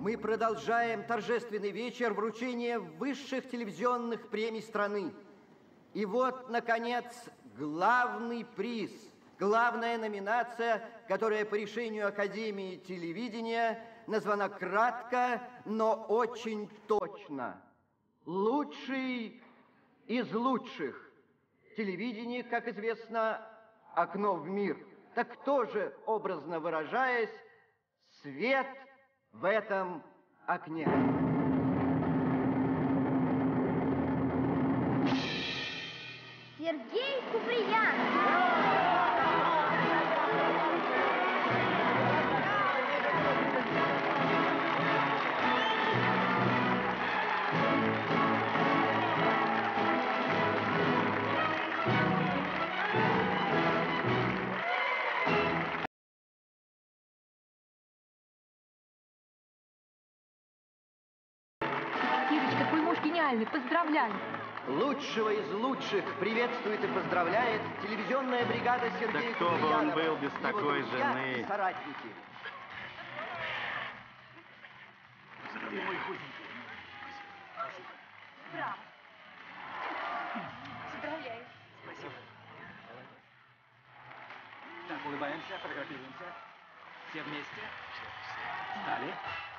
мы продолжаем торжественный вечер вручения высших телевизионных премий страны. И вот, наконец, главный приз, главная номинация, которая по решению Академии телевидения названа кратко, но очень точно. Лучший из лучших. Телевидение, как известно, окно в мир. Так кто же, образно выражаясь, свет в этом окне? Сергей Куприян. Ирочка, твой муж гениальный, поздравляю. Лучшего из лучших приветствует и поздравляет телевизионная бригада Сергея Да кто бы он был без такой жены? И соратники. Здравия, мой худенький. Спасибо. Браво. Поздравляю. Спасибо. Так, улыбаемся, фотографируемся. Все вместе. Встали.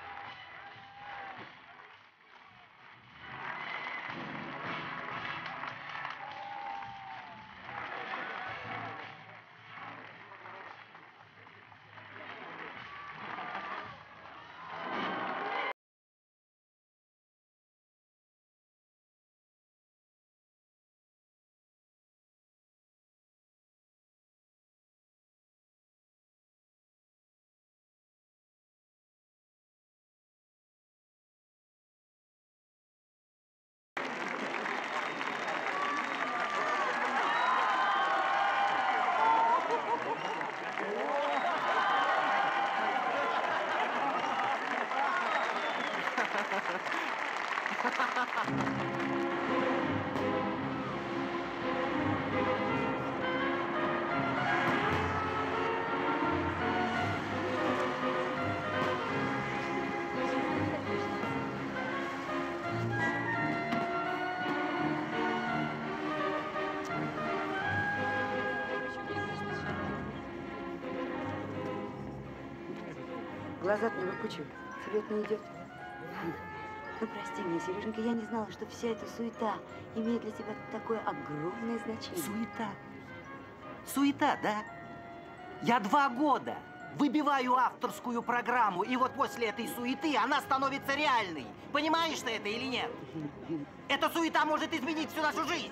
Глаза-то не выпучивай, слет не идет. Ну, прости меня, Сереженька, я не знала, что вся эта суета имеет для тебя такое огромное значение. Суета? Суета, да? Я 2 года выбиваю авторскую программу, и вот после этой суеты она становится реальной. Понимаешь ты это или нет? Эта суета может изменить всю нашу жизнь.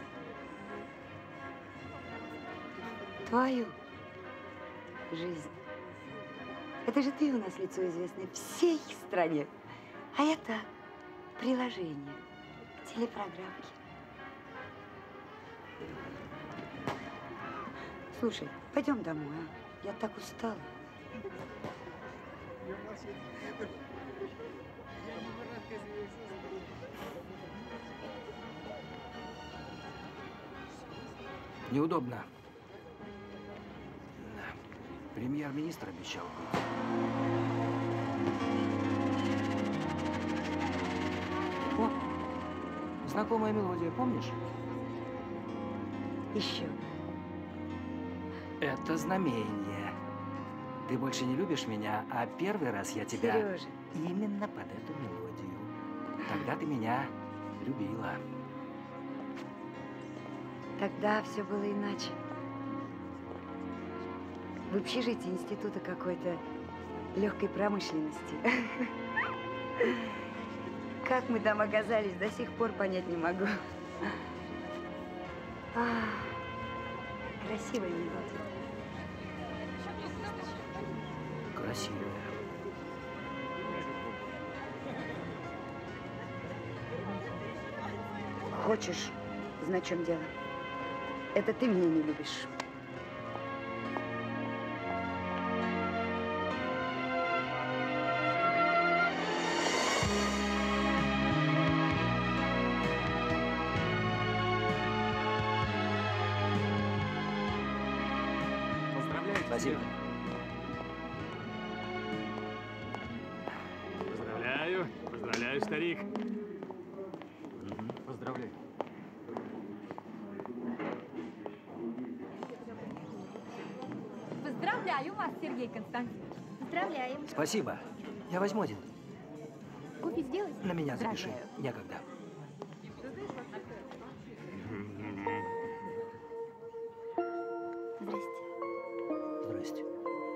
Твою жизнь. Это же ты у нас лицо известное всей стране. А это приложение к телепрограммке. Слушай, пойдем домой, а? Я так устала. Неудобно. Премьер-министр обещал быть. О, знакомая мелодия, помнишь? Еще. Это знамение. Ты больше не любишь меня, а первый раз я тебя... Сережа. Именно под эту мелодию. Тогда ты меня любила. Тогда все было иначе. В общежитии института какой-то легкой промышленности. Как мы там оказались, до сих пор понять не могу. Красивая мелодия. Красивая. Хочешь, знать, в чем дело? Это ты меня не любишь. Поздравляю Поздравляю, старик. Поздравляю. Поздравляю вас, Сергей Константинович. Поздравляем. Спасибо. Я возьму один. Кофе сделать? На меня запиши. Поздравляю. Некогда. Здрасте. Здрасте.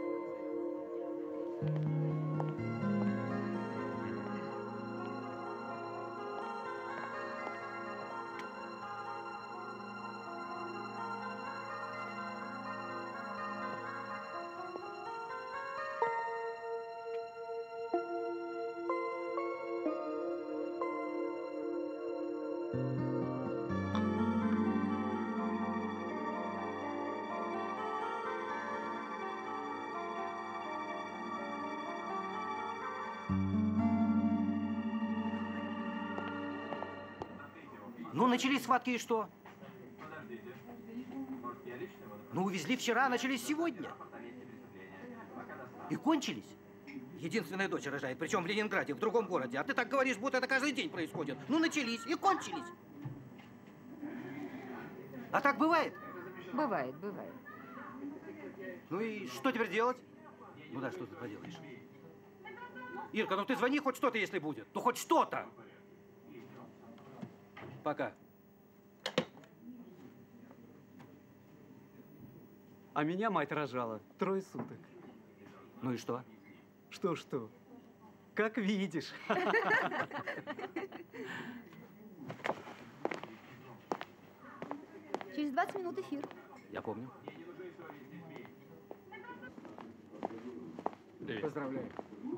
Ну, начались схватки и что? Ну, увезли вчера, начались сегодня. И кончились. Единственная дочь рожает, причем в Ленинграде, в другом городе. А ты так говоришь, будто это каждый день происходит. Ну, начались и кончились. А так бывает? Бывает, бывает. Ну и что теперь делать? Ну да, что ты поделаешь? Ирка, ну ты звони хоть что-то, если будет. Ну хоть что-то. Пока. А меня мать рожала 3 суток. Ну и что? Что? Как видишь. Через 20 минут эфир. Я помню. Поздравляю.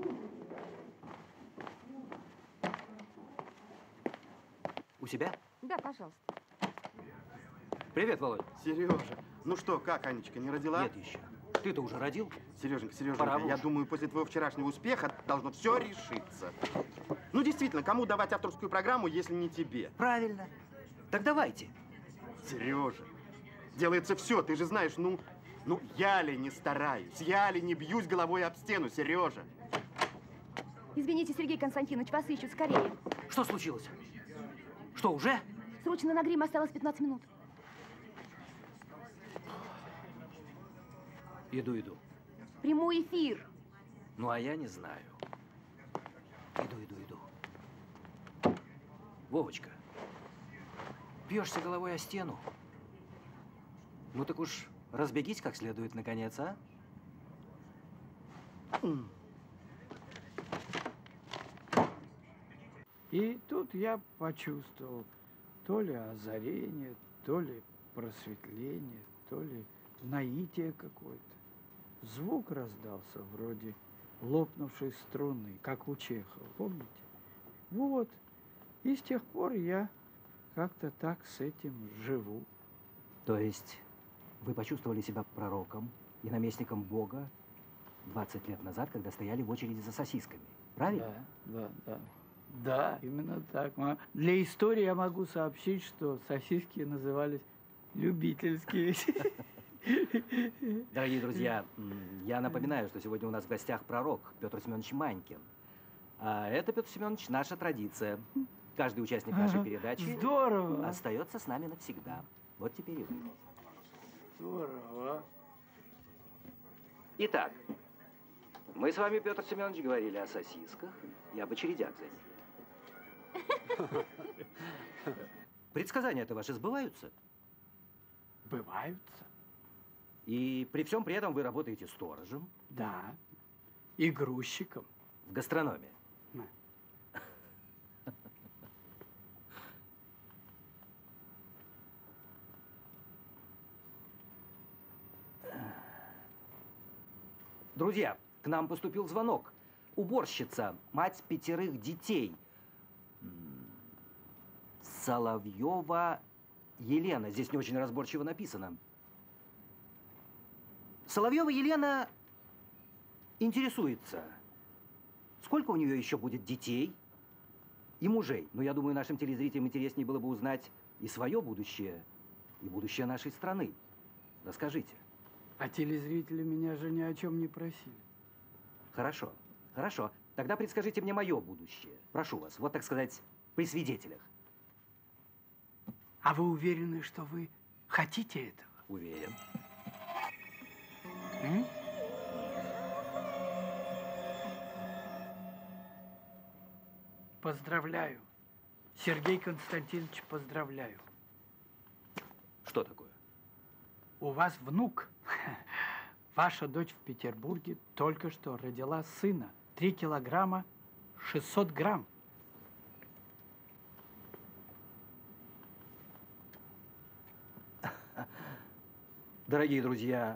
У себя? Да, пожалуйста. Привет, Володь. Сережа, ну что, как Анечка, не родила? Нет еще. Ты-то уже родил? Сереженька, Пора я уж. думаю, после твоего вчерашнего успеха должно все решиться. Ну, действительно, кому давать авторскую программу, если не тебе? Правильно. Так давайте. Сережа, делается все, ты же знаешь, ну, я ли не стараюсь, я ли не бьюсь головой об стену, Сережа. Извините, Сергей Константинович, вас ищут скорее. Что случилось? Что, уже? Срочно на грим осталось 15 минут. Иду. Прямой эфир. Ну, а я не знаю. Иду. Вовочка, бьешься головой о стену? Ну так уж разбегись как следует, наконец, а? И тут я почувствовал то ли озарение, то ли просветление, то ли наитие какое-то. Звук раздался вроде лопнувшей струны, как у Чехова, помните? Вот. И с тех пор я как-то так с этим живу. То есть вы почувствовали себя пророком и наместником Бога 20 лет назад, когда стояли в очереди за сосисками, правильно? Да, именно так. Для истории я могу сообщить, что сосиски назывались любительские. Дорогие друзья, я напоминаю, что сегодня у нас в гостях пророк Петр Семенович Манькин. А это, Петр Семенович, наша традиция. Каждый участник нашей передачи Здорово! остается с нами навсегда. Вот теперь и вы. Здорово! Итак, мы с вами, Петр Семенович, говорили о сосисках и об очередях за ними. Предсказания-то ваши сбываются? Бываются. И при всем при этом вы работаете сторожем Да. И грузчиком. в гастрономе. Да. Друзья, к нам поступил звонок. Уборщица, мать 5 детей. Соловьева Елена. Здесь не очень разборчиво написано. Соловьева Елена интересуется, сколько у нее еще будет детей и мужей. Но я думаю, нашим телезрителям интереснее было бы узнать и свое будущее, и будущее нашей страны. Расскажите. А телезрители меня же ни о чем не просили. Хорошо. Тогда предскажите мне мое будущее. Прошу вас, вот так сказать, при свидетелях. А вы уверены, что вы хотите этого? Уверен. Поздравляю. Сергей Константинович, поздравляю. Что такое? У вас внук. Ваша дочь в Петербурге только что родила сына. 3 килограмма 600 грамм. Дорогие друзья,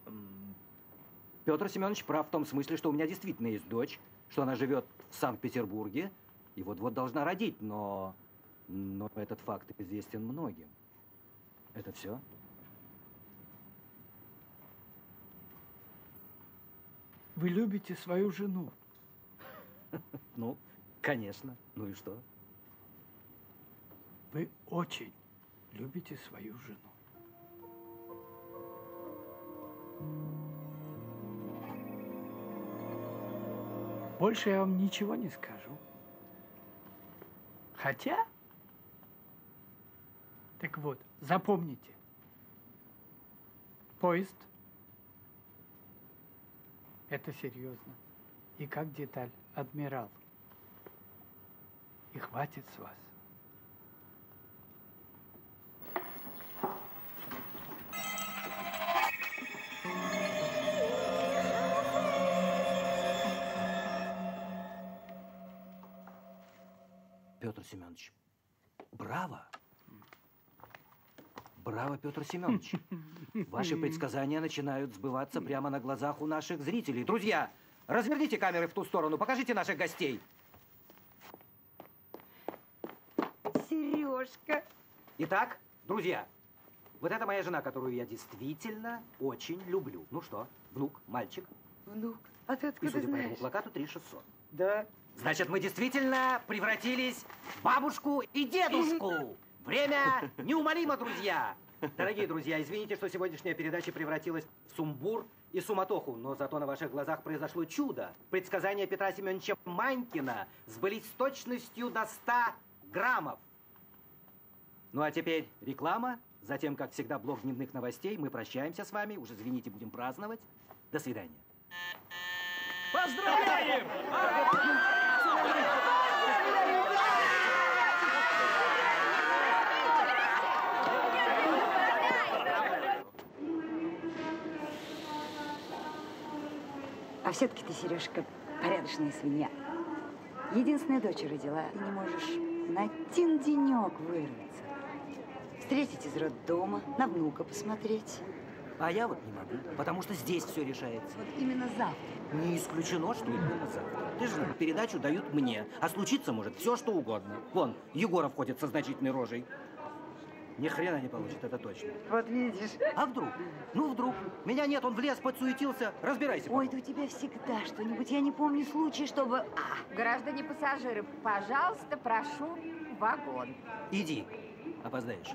Петр Семенович прав в том смысле, что у меня действительно есть дочь, что она живет в Санкт-Петербурге и вот-вот должна родить, но этот факт известен многим. Это все? Вы любите свою жену? Ну, конечно. Ну и что? Вы очень любите свою жену. Больше я вам ничего не скажу. Хотя, так вот, запомните, поезд – это серьезно. И как деталь, адмирал. И хватит с вас. Петр Семенович, браво! Браво, Петр Семенович. Ваши предсказания начинают сбываться прямо на глазах у наших зрителей. Друзья, разверните камеры в ту сторону, покажите наших гостей. Сережка. Итак, друзья, вот это моя жена, которую я действительно очень люблю. Ну что, внук, мальчик? Внук, а ты И, откуда судя по этому знаешь? плакату, 3600. Да. Значит, мы действительно превратились в бабушку и дедушку. Время неумолимо, друзья. Дорогие друзья, извините, что сегодняшняя передача превратилась в сумбур и суматоху, но зато на ваших глазах произошло чудо. Предсказания Петра Семеновича Манькина сбылись с точностью до 100 граммов. Ну а теперь реклама. Затем, как всегда, блок дневных новостей. Мы прощаемся с вами. Уж извините, будем праздновать. До свидания. Поздравляем! А все-таки ты, Сережка, порядочная свинья. Единственная дочь родила, и не можешь на один денек вырваться. Встретить из роддома, на внука посмотреть. А я вот не могу, потому что здесь все решается. Вот именно завтра. Не исключено, что именно завтра. Ты же знаешь, передачу дают мне, а случиться может все, что угодно. Вон, Егоров ходит со значительной рожей. Ни хрена не получит, это точно. Вот видишь. А вдруг? Ну вдруг. Меня нет, он в лес подсуетился. Разбирайся. Ой, да у тебя всегда что-нибудь. Я не помню случая, чтобы... Граждане пассажиры, пожалуйста, прошу в вагон. Иди, опоздаешь.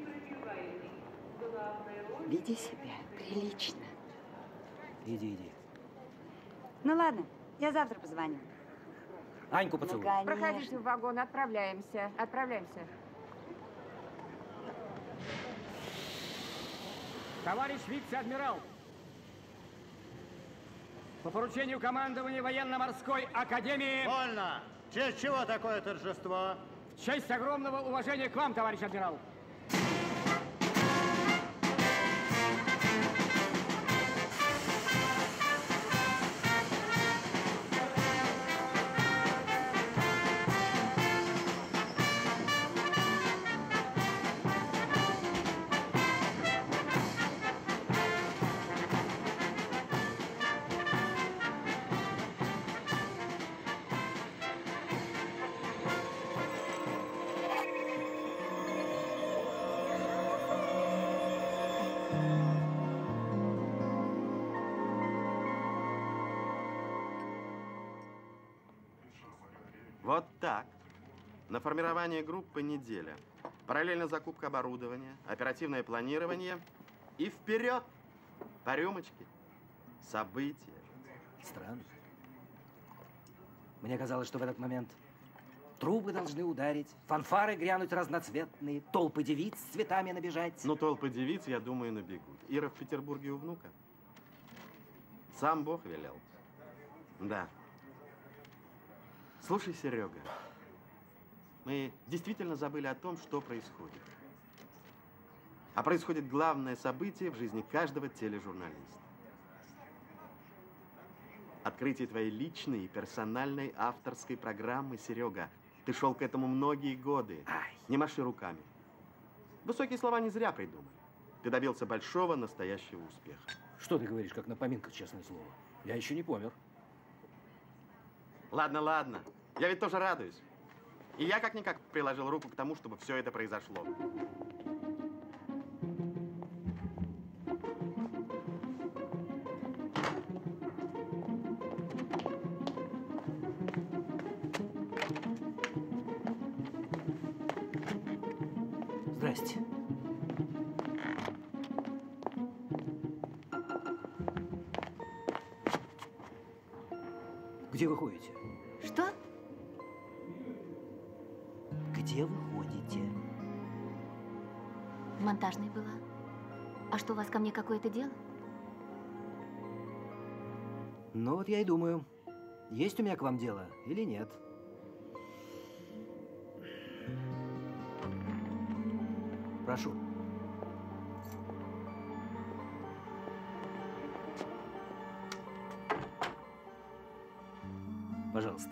Веди себя прилично. Иди, иди. Ну ладно, я завтра позвоню. Аньку поцелуй. Ну, Проходите в вагон, отправляемся. Отправляемся. Товарищ вице-адмирал, по поручению командования военно-морской академии... Вольно! В честь чего такое торжество? В честь огромного уважения к вам, товарищ адмирал. Вот так. На формирование группы неделя. Параллельно закупка оборудования, оперативное планирование и вперед по рюмочке. События. Странно. Мне казалось, что в этот момент трубы должны ударить, фанфары грянуть разноцветные, толпы девиц с цветами набежать. Ну, толпы девиц, я думаю, набегут. Ира в Петербурге у внука. Сам Бог велел. Да. Слушай, Серега, мы действительно забыли о том, что происходит. А происходит главное событие в жизни каждого тележурналиста. Открытие твоей личной и персональной авторской программы, Серега. Ты шел к этому многие годы. Не маши руками. Высокие слова не зря придумали. Ты добился большого, настоящего успеха. Что ты говоришь, как на поминках, честное слово? Я еще не помер. Ладно, ладно. Я ведь тоже радуюсь. И я как-никак приложил руку к тому, чтобы все это произошло. Здрасте. Где вы ходите? Что? Где вы ходите? В монтажной была. А что, у вас ко мне какое-то дело? Ну вот я и думаю, есть у меня к вам дело или нет. Прошу. Пожалуйста.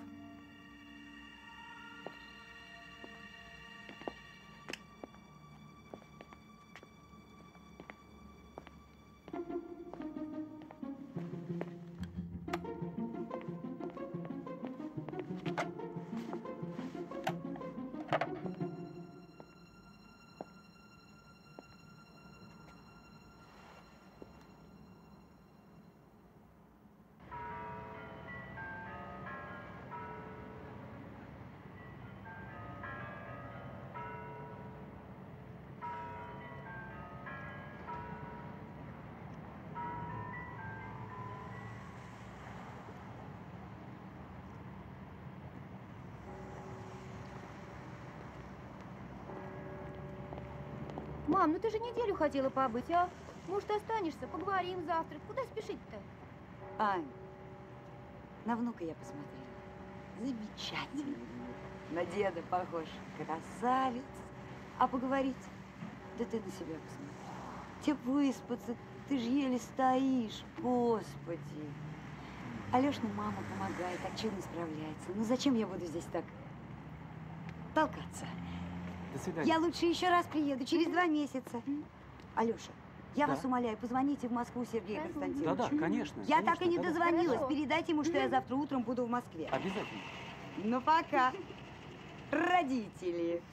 Мам, ну ты же неделю хотела побыть, а? Может, останешься? Поговорим завтра. Куда спешить-то? Ань, на внука я посмотрела. Замечательный внук. На деда похож. Красавец. А поговорить? Да ты на себя посмотри. Тебе выспаться, ты же еле стоишь. Господи. Алешна мама помогает, так чудно справляется. Ну зачем я буду здесь так толкаться? До свидания. Я лучше еще раз приеду, через 2 месяца. Алеша, я вас умоляю, позвоните в Москву Сергею Константиновичу. Да-да, конечно. Я так и не конечно, дозвонилась. Передайте ему, что я завтра утром буду в Москве. Обязательно. Ну, пока. Родители.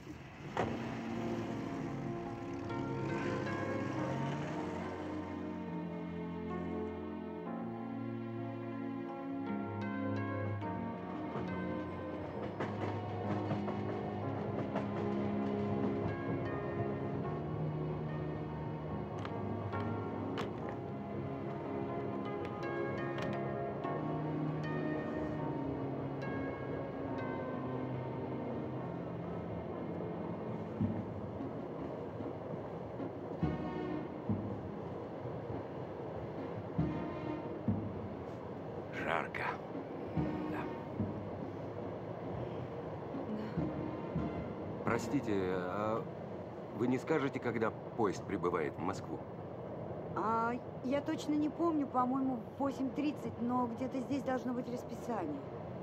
Жарко. Да. Простите, а вы не скажете, когда поезд прибывает в Москву? Я точно не помню, по-моему, в 8:30, но где-то здесь должно быть расписание.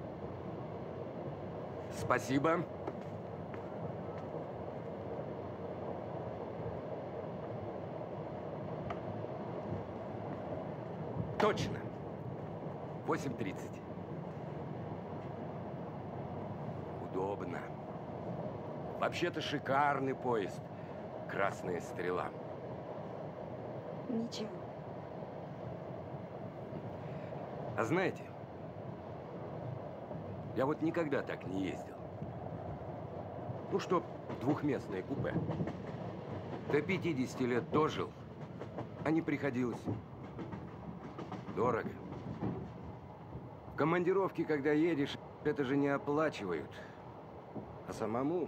Спасибо. Точно. 8:30. Удобно. Вообще-то шикарный поезд. Красная стрела. Ничего. А знаете, я вот никогда так не ездил. Ну, что двухместное купе. До 50 лет дожил, а не приходилось. Дорого. В командировке, когда едешь, Это же не оплачивают. А самому?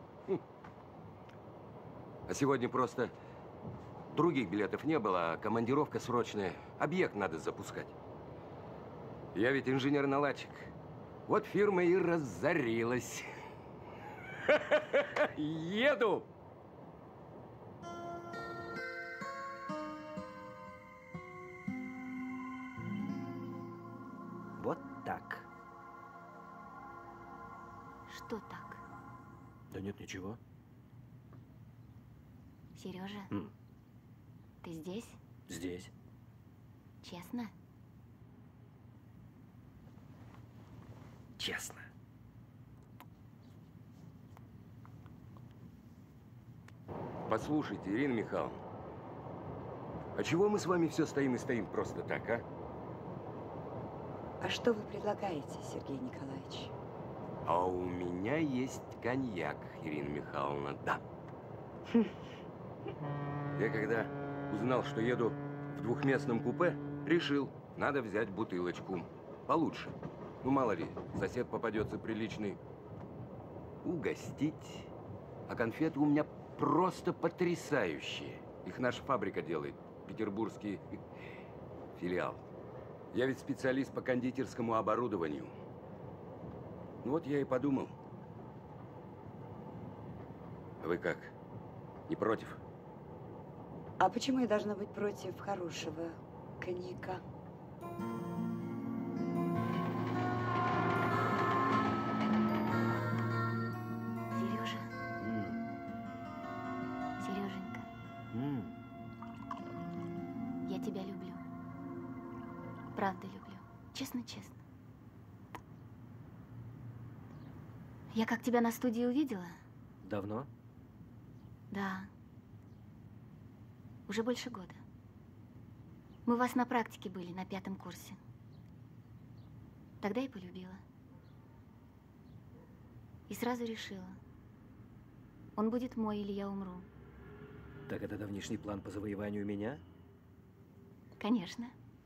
А сегодня просто других билетов не было, а командировка срочная. Объект надо запускать. Я ведь инженер-наладчик. Вот фирма и разорилась. Еду! Вот так. Что так? Да нет, ничего. Сережа, ты здесь? Здесь. Честно? Честно. Послушайте, Ирина Михайловна, а чего мы с вами все стоим и стоим просто так, а? А что вы предлагаете, Сергей Николаевич? А у меня есть коньяк, Ирина Михайловна, да. Я когда узнал, что еду в двухместном купе, решил, надо взять бутылочку получше. Ну, мало ли, сосед попадется приличный. Угостить. А конфеты у меня просто потрясающие. Их наша фабрика делает, петербургский филиал. Я ведь специалист по кондитерскому оборудованию. Ну вот я и подумал. А вы как? Не против? А почему я должна быть против хорошего коньяка? Сережа. Сереженька. Я тебя люблю. Правда люблю. Честно-честно. Я как тебя на студии увидела? Давно? Да. Уже больше года. Мы у вас на практике были, на 5-м курсе. Тогда и полюбила. И сразу решила. Он будет мой, или я умру. Так это давнишний план по завоеванию меня? Конечно.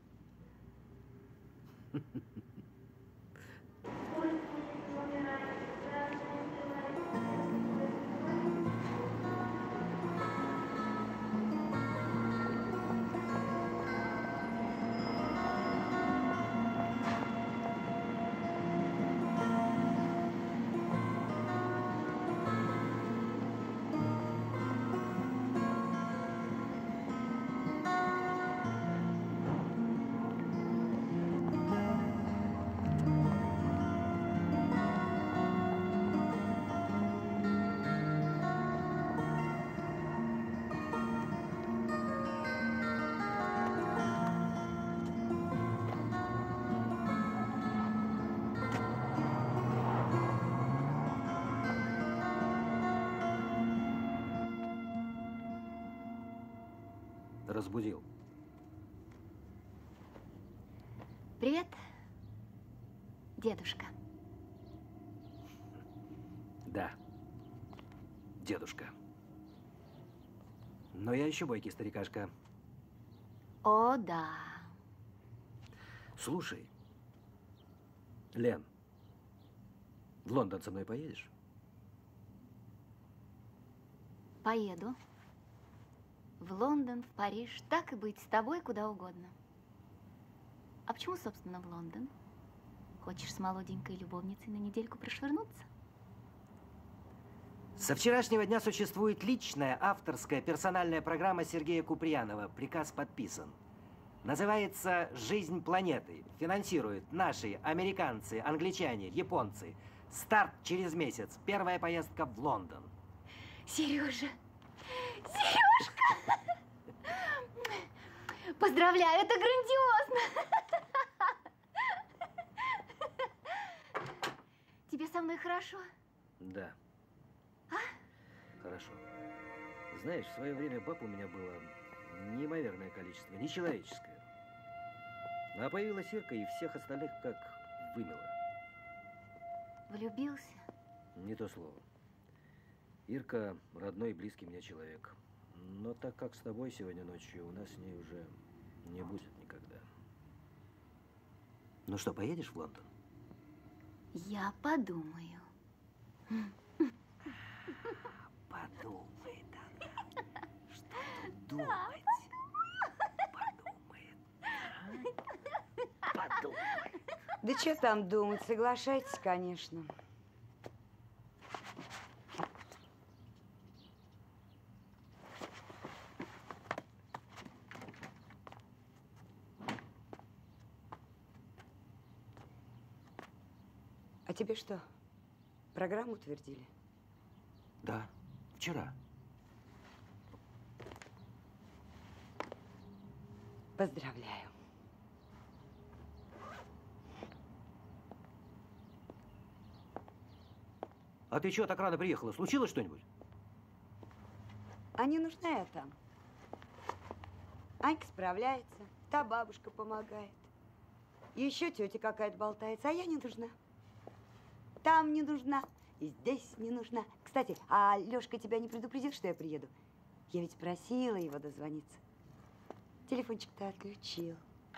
Разбудил. Привет, дедушка. Да, дедушка. Но я еще бойкий старикашка. О, да. Слушай, Лен, в Лондон со мной поедешь? Поеду. В Лондон, в Париж, так и быть, с тобой куда угодно. А почему, собственно, в Лондон? Хочешь с молоденькой любовницей на недельку прошвырнуться? Со вчерашнего дня существует личная авторская персональная программа Сергея Куприянова. Приказ подписан. Называется «Жизнь планеты». Финансируют наши, американцы, англичане, японцы. Старт через месяц. Первая поездка в Лондон. Сережа! Сережка! Поздравляю, это грандиозно! Тебе со мной хорошо? Да. А? Хорошо. Знаешь, в свое время баб у меня было неимоверное количество, нечеловеческое. А появилась Ирка и всех остальных как вымела. Влюбился? Не то слово. Ирка родной и близкий мне человек. Но так как с тобой сегодня ночью, у нас с ней уже не будет никогда. Ну что, поедешь в Лондон? Я подумаю. Подумает она. Что тут думать? Подумает. Да что там думать, соглашайтесь, конечно. А тебе что, программу утвердили? Да, вчера. Поздравляю. А ты чего так рано приехала? Случилось что-нибудь? А не нужна я там. Анька справляется, та бабушка помогает. Еще тетя какая-то болтается, а я не нужна. Там не нужна, и здесь не нужна. Кстати, а Лешка тебя не предупредил, что я приеду? Я ведь просила его дозвониться. Телефончик-то отключил.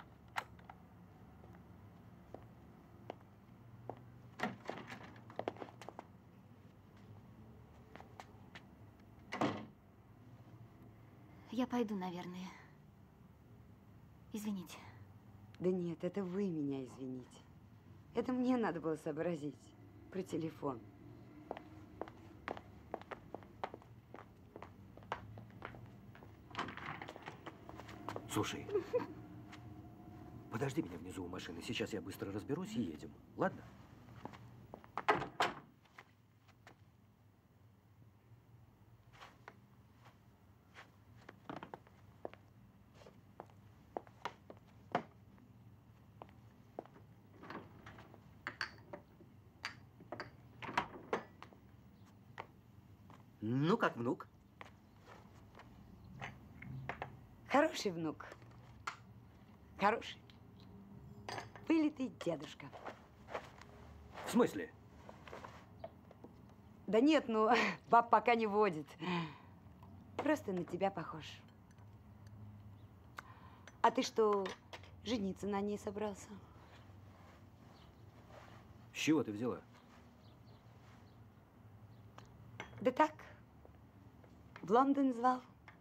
Я пойду, наверное. Извините. Да нет, это вы меня извините. Это мне надо было сообразить про телефон. Слушай, подожди меня внизу у машины. Сейчас я быстро разберусь и едем. Ладно? Ну, как внук? Хороший внук. Хороший. Вылитый дедушка. В смысле? Да нет, ну, баб пока не водит. Просто на тебя похож. А ты что, жениться на ней собрался? С чего ты взяла? Да так. В Лондон звал.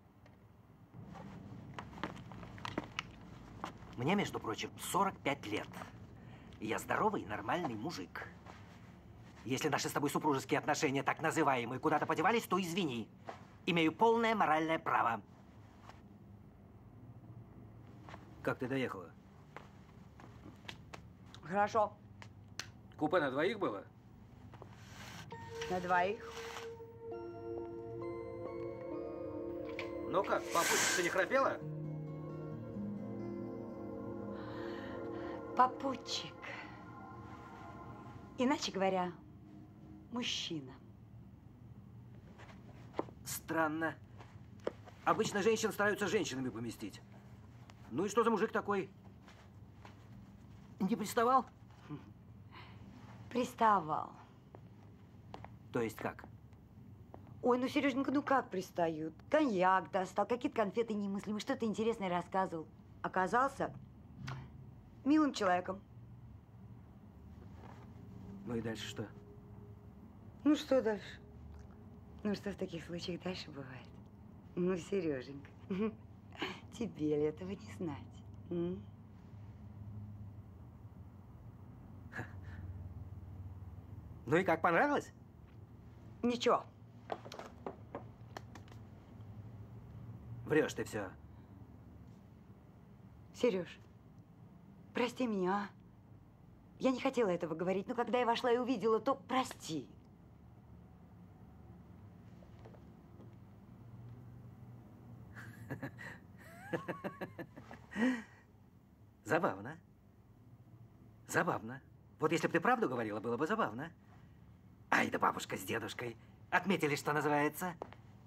Мне, между прочим, 45 лет. И я здоровый, нормальный мужик. Если наши с тобой супружеские отношения, так называемые, куда-то подевались, то извини. Имею полное моральное право. Как ты доехала? Хорошо. Купе на двоих было? На двоих. Ну как, попутчица не храпела? Попутчик. Иначе говоря, мужчина. Странно. Обычно женщин стараются женщинами поместить. Ну и что за мужик такой? Не приставал? Приставал. То есть как? Ой, ну, Сереженька, ну как пристают? Коньяк достал, какие-то конфеты немыслимые, что-то интересное рассказывал. Оказался милым человеком. Ну и дальше что? Ну, что дальше? Ну, что в таких случаях дальше бывает? Ну, Сереженька, тебе ли этого не знать? Ну и как, понравилось? Ничего. Врешь ты все. Сереж, прости меня, а? Я не хотела этого говорить, но когда я вошла и увидела, то прости. Забавно. Забавно. Вот если бы ты правду говорила, было бы забавно. Ай да бабушка с дедушкой. Отметили, что называется.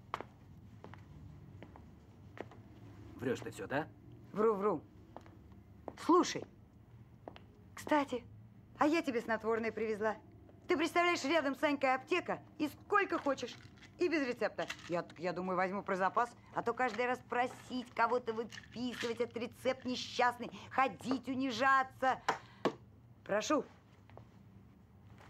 Врешь ты все, да? Вру. Слушай, кстати, а я тебе снотворное привезла. Ты представляешь, рядом с Анькой аптека, и сколько хочешь, и без рецепта. Я думаю, возьму про запас, а то каждый раз просить кого-то выписывать этот рецепт несчастный, ходить, унижаться. Прошу.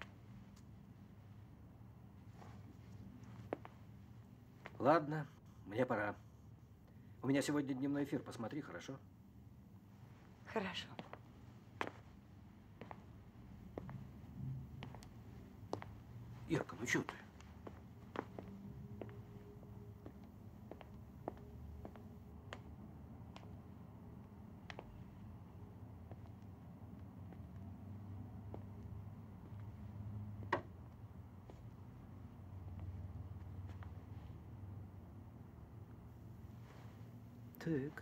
Ладно, мне пора. У меня сегодня дневной эфир, посмотри, хорошо? Хорошо. Ирка, ну что ты? Так.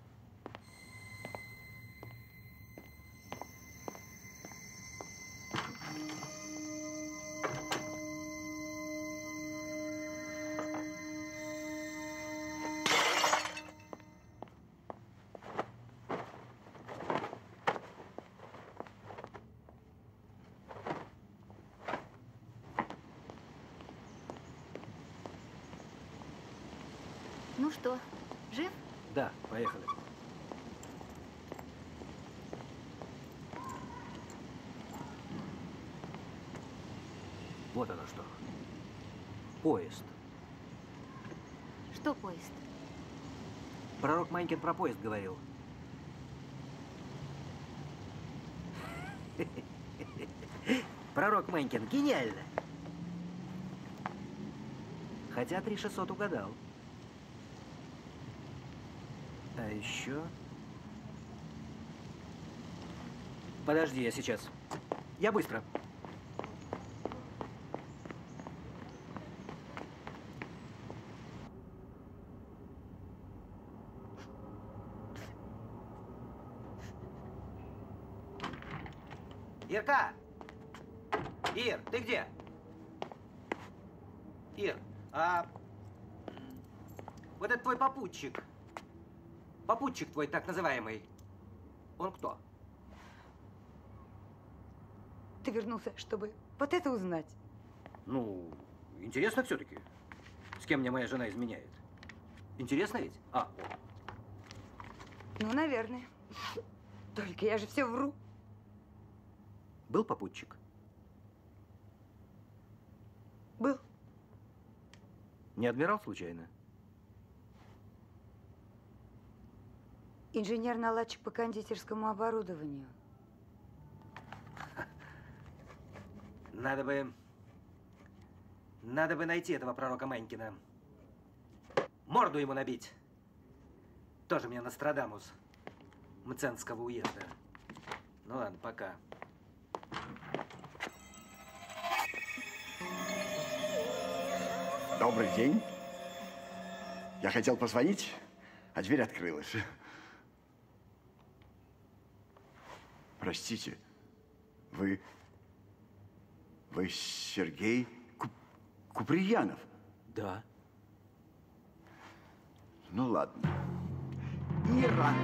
Ну что, жив? Да, поехали. Вот оно что. Поезд. Что поезд? Пророк Манькин про поезд говорил. Пророк Манькин, гениально. Хотя 3600 угадал. А еще... Подожди, я сейчас. Я быстро. Ирка! Ир, ты где? Ир, вот этот твой попутчик. Попутчик твой, так называемый. Он кто? Ты вернулся, чтобы вот это узнать? Ну, интересно все-таки. С кем мне моя жена изменяет? Интересно ведь? Ну, наверное. Только я же все вру. Был попутчик? Был. Не адмирал случайно? Инженер-наладчик по кондитерскому оборудованию. Надо бы найти этого пророка Манькина. Морду ему набить. Тоже мне Нострадамус Мценского уезда. Ну ладно, пока. Добрый день. Я хотел позвонить, а дверь открылась. Простите, вы Сергей Куприянов? Да. Ну ладно. Ира!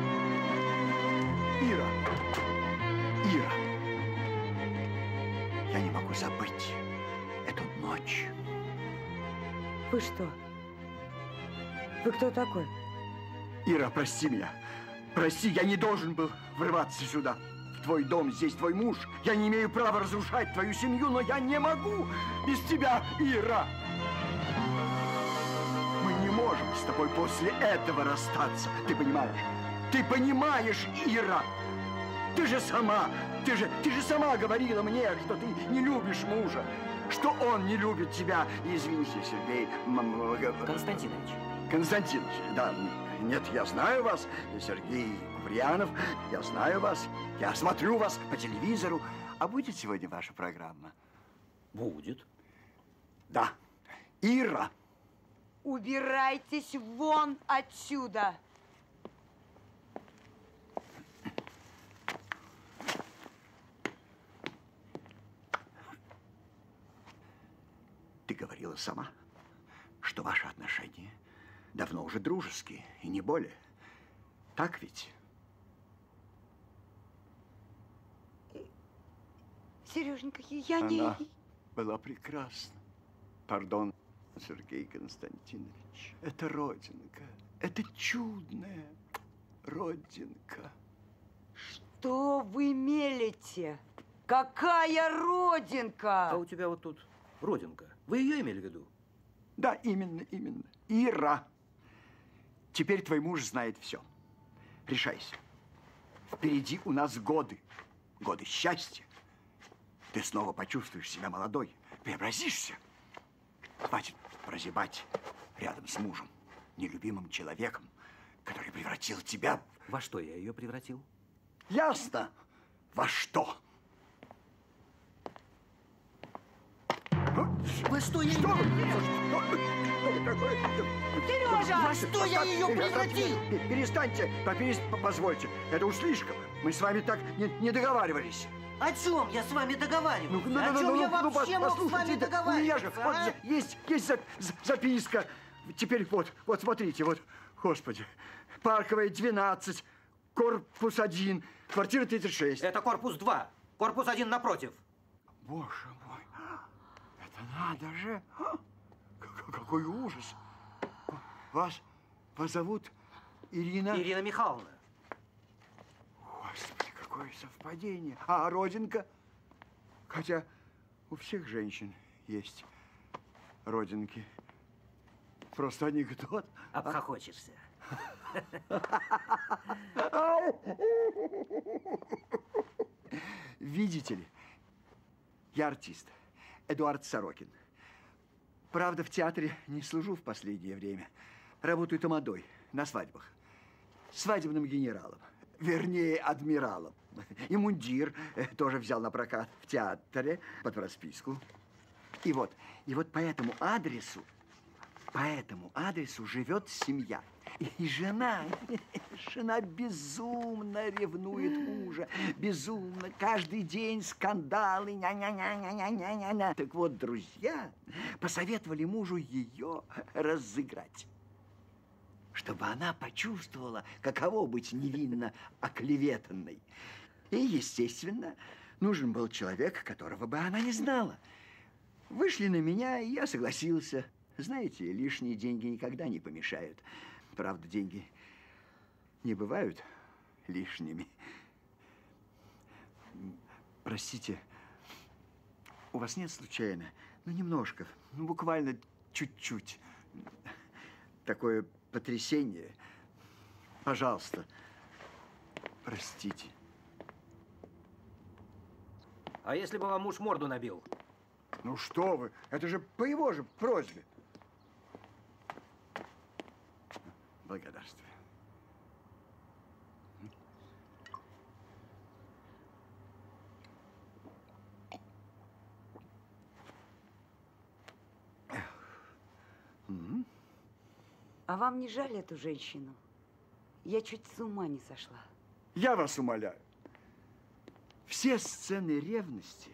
Я не могу забыть эту ночь. Вы что? Вы кто такой? Ира, прости меня. Прости, я не должен был врываться сюда. В твой дом, здесь твой муж. Я не имею права разрушать твою семью, но я не могу без тебя, Ира. Мы не можем с тобой после этого расстаться. Ты понимаешь? Ты понимаешь, Ира? Ты же сама говорила мне, что ты не любишь мужа, что он не любит тебя. Извините, Сергей... Константинович. Константинович, да. Нет, я знаю вас, Сергей Куприянов, я знаю вас, я смотрю вас по телевизору. А будет сегодня ваша программа? Будет. Да. Ира. Убирайтесь вон отсюда. Ты говорила сама, что ваши отношения давно уже дружеские, и не более. Так ведь? Сереженька, я не... Она была прекрасна. Пардон, Сергей Константинович. Это родинка. Это чудная родинка. Что вы мелите? Какая родинка? А у тебя вот тут родинка. Вы ее имели в виду? Да, именно. Ира. Теперь твой муж знает все. Решайся. Впереди у нас годы. Годы счастья. Ты снова почувствуешь себя молодой. Преобразишься. Хватит прозябать рядом с мужем, нелюбимым человеком, который превратил тебя... Во что я ее превратил? Ясно. Во что? Во что я... Сережа! Во что я ее превратил? Перестаньте, позвольте. Это уж слишком. Мы с вами так не договаривались. О чем я с вами договариваюсь? О чем я вообще мог с вами договариваться? Вот есть записка. Теперь вот смотрите, вот, господи. Парковая 12, корпус 1, квартира 36. Это корпус 2, корпус 1 напротив. Боже мой, это надо же. Какой ужас. Вас зовут Ирина? Ирина Михайловна. Господи, какое совпадение. А родинка? Хотя у всех женщин есть родинки. Просто анекдот. Обхохочешься. Видите ли, я артист, Эдуард Сорокин. Правда, в театре не служу в последнее время. Работаю тамадой на свадьбах. Свадебным генералом. Вернее, адмиралом. И мундир тоже взял на прокат в театре под расписку. И вот по этому адресу живет семья. И жена безумно ревнует мужа. Безумно. Каждый день скандалы. Ня-ня-ня-ня-ня-ня-ня. Так вот, друзья посоветовали мужу ее разыграть. Чтобы она почувствовала, каково быть невинно оклеветанной. И, естественно, нужен был человек, которого бы она не знала. Вышли на меня, и я согласился. Знаете, лишние деньги никогда не помешают. Правда, деньги не бывают лишними. Простите, у вас нет случайно? Ну, немножко, ну, буквально чуть-чуть. Такое потрясение. Пожалуйста, простите. А если бы вам муж морду набил? Ну что вы, это же по его же просьбе. Благодарствую. А вам не жаль эту женщину? Я чуть с ума не сошла. Я вас умоляю. Все сцены ревности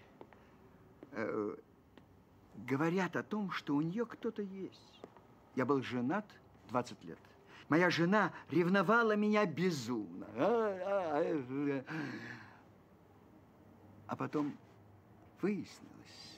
говорят о том, что у нее кто-то есть. Я был женат 20 лет. Моя жена ревновала меня безумно. А потом выяснилось.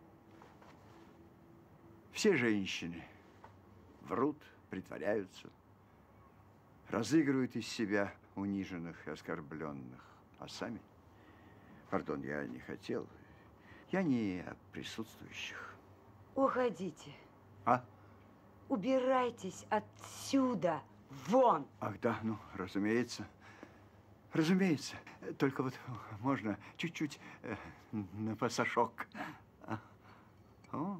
Все женщины врут, притворяются, разыгрывают из себя униженных и оскорбленных. А сами, пардон, я не хотел, я не о присутствующих. Уходите. А? Убирайтесь отсюда, вон! Ах, да, ну, разумеется. Разумеется. Только вот можно чуть-чуть на пасашок. О.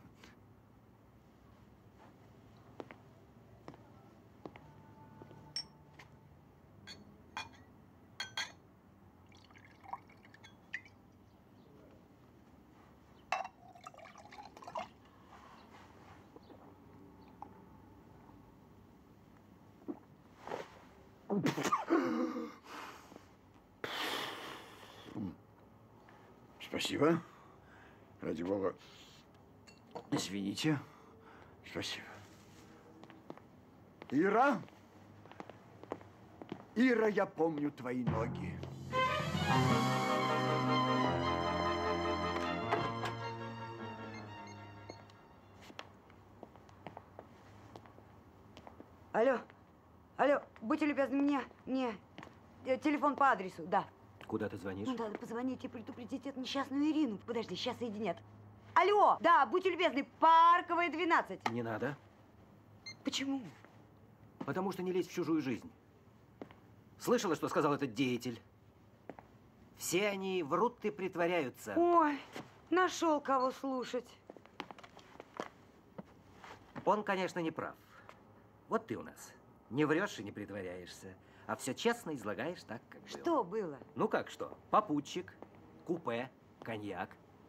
Спасибо. Ради бога. Извините. Спасибо. Ира! Ира, я помню твои ноги. Алло, алло, будьте любезны, мне телефон по адресу, да. Куда ты звонишь? Ну, надо позвонить и предупредить эту несчастную Ирину. Подожди, сейчас соединят. Алло, да, будьте любезны, Парковая, 12. Не надо. Почему? Потому что не лезь в чужую жизнь. Слышала, что сказал этот деятель? Все они врут и притворяются. Ой, нашел кого слушать. Он, конечно, не прав. Вот ты у нас не врешь и не притворяешься, а все честно излагаешь так, как было. Что было? Ну как что? Попутчик, купе, коньяк.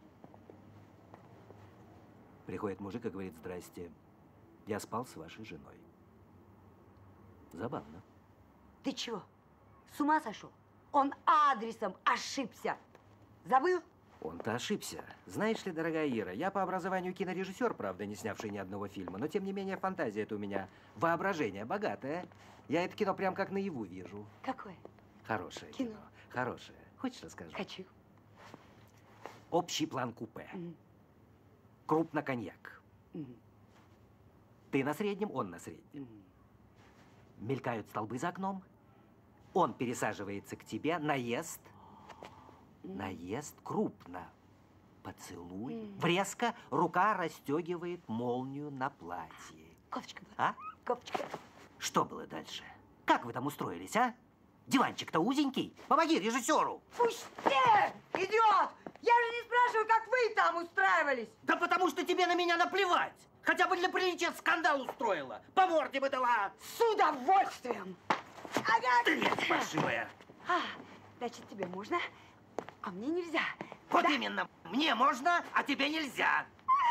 Приходит мужик и говорит: здрасте, я спал с вашей женой. Забавно. Ты чего? С ума сошел? Он адресом ошибся. Забыл? Он-то ошибся. Знаешь ли, дорогая Ира, я по образованию кинорежиссер, правда, не снявший ни одного фильма, но тем не менее фантазия это у меня, воображение богатое. Я это кино прям как наяву вижу. Какое? Хорошее кино. Хорошее. Хочешь, расскажу? Хочу. Общий план купе. Крупно коньяк. Ты на среднем, он на среднем. Мелькают столбы за окном. Он пересаживается к тебе, наезд. Наезд крупно. Поцелуй. Врезко рука расстегивает молнию на платье. Кофточка была. А? Кофточка. Что было дальше? Как вы там устроились, а? Диванчик-то узенький. Помоги режиссеру. Пусти! Идиот! Я же не спрашиваю, как вы там устраивались. Да потому что тебе на меня наплевать. Хотя бы для приличия скандал устроила. По морде бы дала. С удовольствием. Ага. Ты паршивая. Значит, тебе можно, а мне нельзя. Вот именно. Мне можно, а тебе нельзя.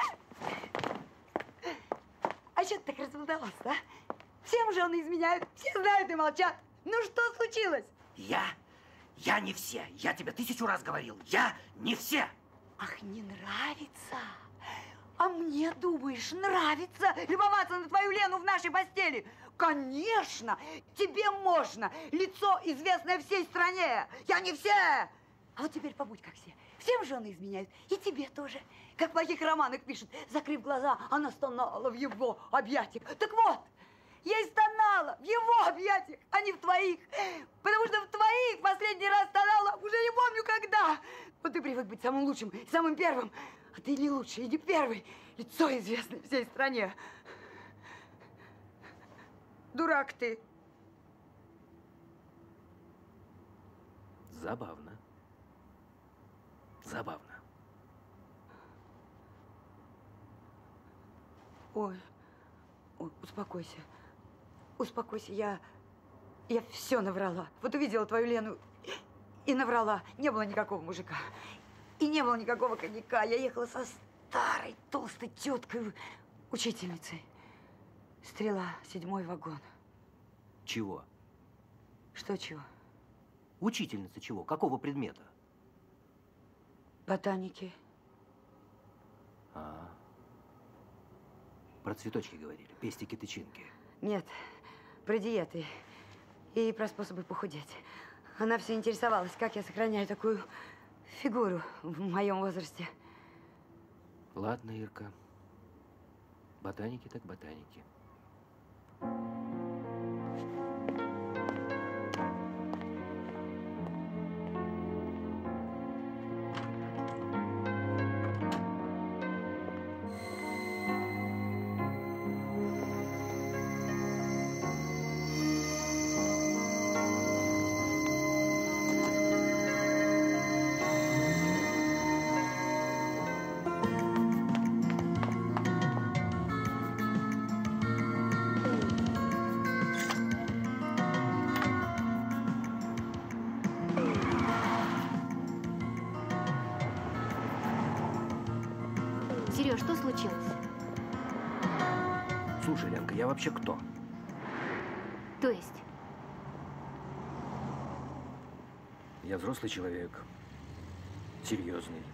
А что ты так разволновался, а? Всем жены изменяют, все знают и молчат. Ну что случилось? Я не все. Я тебе 1000 раз говорил. Я не все. Ах, не нравится? А мне, думаешь, нравится любоваться на твою Лену в нашей постели? Конечно, тебе можно. Лицо, известное всей стране. Я не все. А вот теперь побудь как все. Всем жены изменяют. И тебе тоже. Как в моих романах пишут. Закрыв глаза, она стонала в его объятиях. Так вот, я и стонала в его объятиях, а не в твоих. Потому что в твоих последний раз стонала уже не помню когда. Вот ты привык быть самым лучшим, самым первым. А ты не лучший и не первый. Лицо известное всей стране. Дурак ты. Забавно. Забавно. Ой, успокойся. Успокойся, я все наврала. Вот увидела твою Лену и наврала. Не было никакого мужика. И не было никакого коньяка. Я ехала со старой толстой теткой, учительницей. Стрела, 7-й вагон. Чего? Что чего? Учительница чего? Какого предмета? Ботаники. Про цветочки говорили, пестики-тычинки. Нет, про диеты и про способы похудеть. Она все интересовалась, как я сохраняю такую фигуру в моем возрасте. Ладно, Ирка. Ботаники так ботаники. Сереж, что случилось? Слушай, Ленка, я вообще кто? То есть? Я взрослый человек. Серьезный.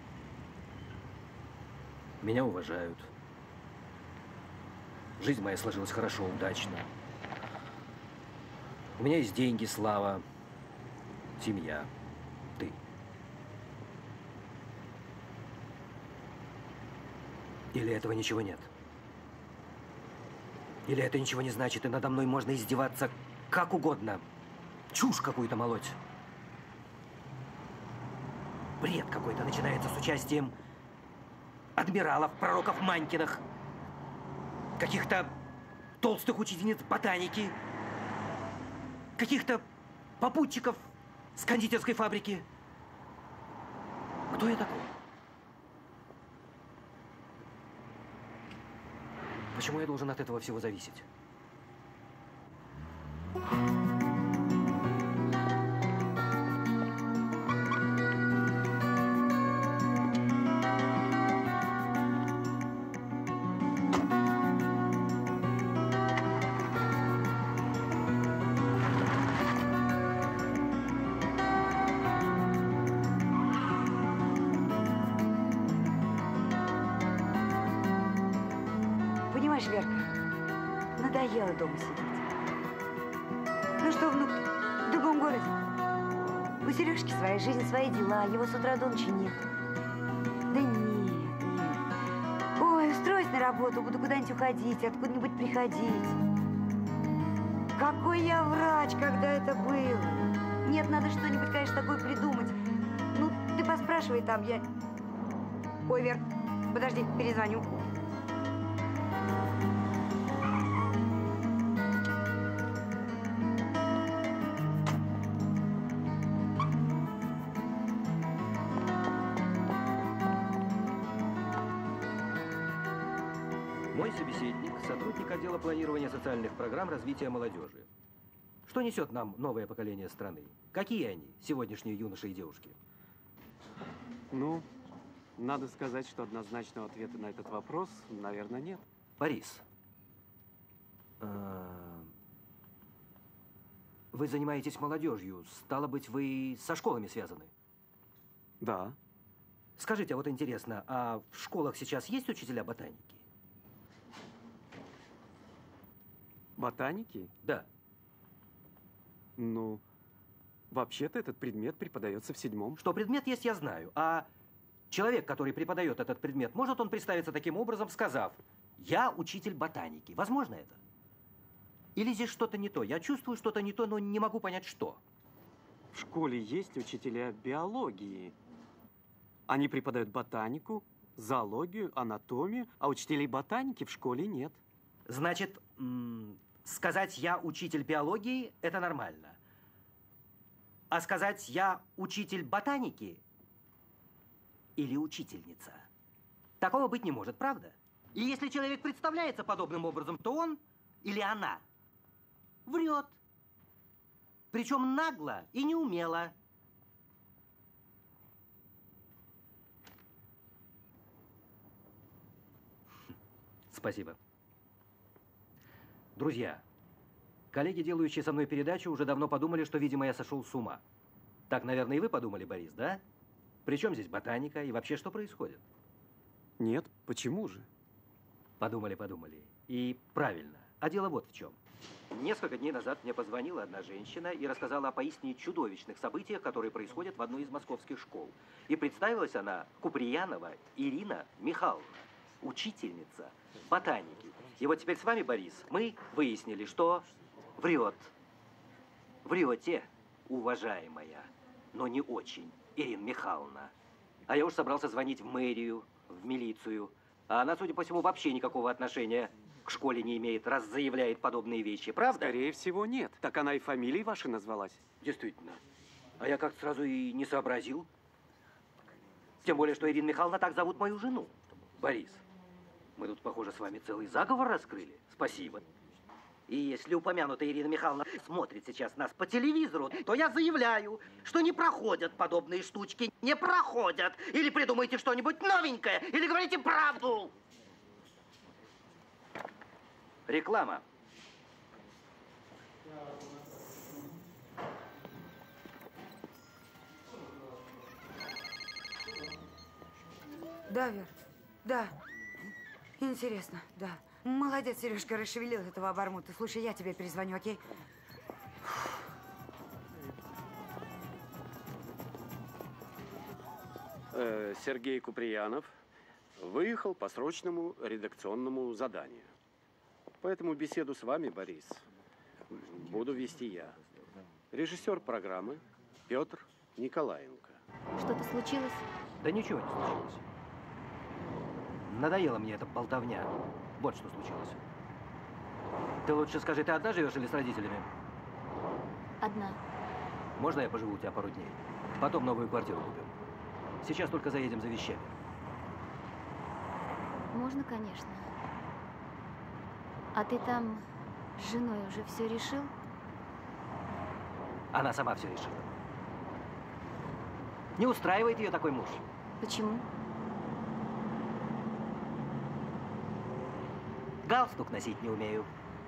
Меня уважают. Жизнь моя сложилась хорошо, удачно. У меня есть деньги, слава, семья, ты. Или этого ничего нет? Или это ничего не значит, и надо мной можно издеваться как угодно? Чушь какую-то молоть. Бред какой-то начинается с участием адмиралов, пророков Манькиных, каких-то толстых учительниц ботаники, каких-то попутчиков с кондитерской фабрики. Кто я такой? Почему я должен от этого всего зависеть? Понимаешь, Верка, надоело дома сидеть. Ну что, внук, в другом городе? У Сережки своя жизнь, свои дела, его с утра до ночи нет. Да нет. Ой, устроюсь на работу, буду куда-нибудь уходить, откуда-нибудь приходить. Какой я врач, когда это было? Нет, надо что-нибудь, конечно, такое придумать. Ну, ты поспрашивай там, я... Ой, Вер, подожди, перезвоню. Мой собеседник – сотрудник отдела планирования социальных программ развития молодежи. Что несет нам новое поколение страны? Какие они, сегодняшние юноши и девушки? Ну, надо сказать, что однозначного ответа на этот вопрос, наверное, нет. Борис, вы занимаетесь молодежью. Стало быть, вы со школами связаны? Да. Скажите, а вот интересно, а в школах сейчас есть учителя ботаники? Ботаники? Да. Ну, вообще-то этот предмет преподается в 7-м. Что предмет есть, я знаю. А человек, который преподает этот предмет, может он представиться таким образом, сказав: «Я учитель ботаники». Возможно это? Или здесь что-то не то? Я чувствую что-то не то, но не могу понять, что. В школе есть учителя биологии. Они преподают ботанику, зоологию, анатомию, а учителей ботаники в школе нет. Значит, сказать «я учитель биологии» – это нормально. А сказать «я учитель ботаники» или учительница – такого быть не может, правда? И если человек представляется подобным образом, то он или она врет. Причем нагло и неумело. Спасибо. Друзья, коллеги, делающие со мной передачу, уже давно подумали, что, видимо, я сошел с ума. Так, наверное, и вы подумали, Борис, да? Причем здесь ботаника и вообще что происходит? Нет, почему же? Подумали, подумали. И правильно. А дело вот в чем. Несколько дней назад мне позвонила одна женщина и рассказала о поистине чудовищных событиях, которые происходят в одной из московских школ. И представилась она Куприянова Ирина Михайловна, учительница ботаники. И вот теперь с вами, Борис, мы выяснили, что врет. Врете, уважаемая, но не очень, Ирина Михайловна. А я уж собрался звонить в мэрию, в милицию. А она, судя по всему, вообще никакого отношения к школе не имеет, раз заявляет подобные вещи, правда? Скорее всего, нет. Так она и фамилией вашей назвалась. Действительно. А я как-то сразу и не сообразил. Тем более, что Ирина Михайловна так зовут мою жену. Борис, мы тут, похоже, с вами целый заговор раскрыли. Спасибо. И если упомянутая Ирина Михайловна смотрит сейчас нас по телевизору, то я заявляю, что не проходят подобные штучки. Не проходят. Или придумайте что-нибудь новенькое, или говорите правду. Реклама. Да, Вер, да. Интересно, да. Молодец, Сережка, расшевелил этого обормута. Слушай, я тебе перезвоню, окей? Сергей Куприянов выехал по срочному редакционному заданию. Поэтому беседу с вами, Борис, буду вести я. Режиссер программы Петр Николаенко. Что-то случилось? Да ничего не случилось. надоела мне эта болтовня. Вот что случилось. Ты лучше скажи, ты одна живешь или с родителями? Одна. Можно я поживу у тебя пару дней? Потом новую квартиру купим. Сейчас только заедем за вещами. Можно, конечно. А ты там с женой уже все решил? Она сама все решила. Не устраивает ее такой муж. Почему? Галстук носить не умею.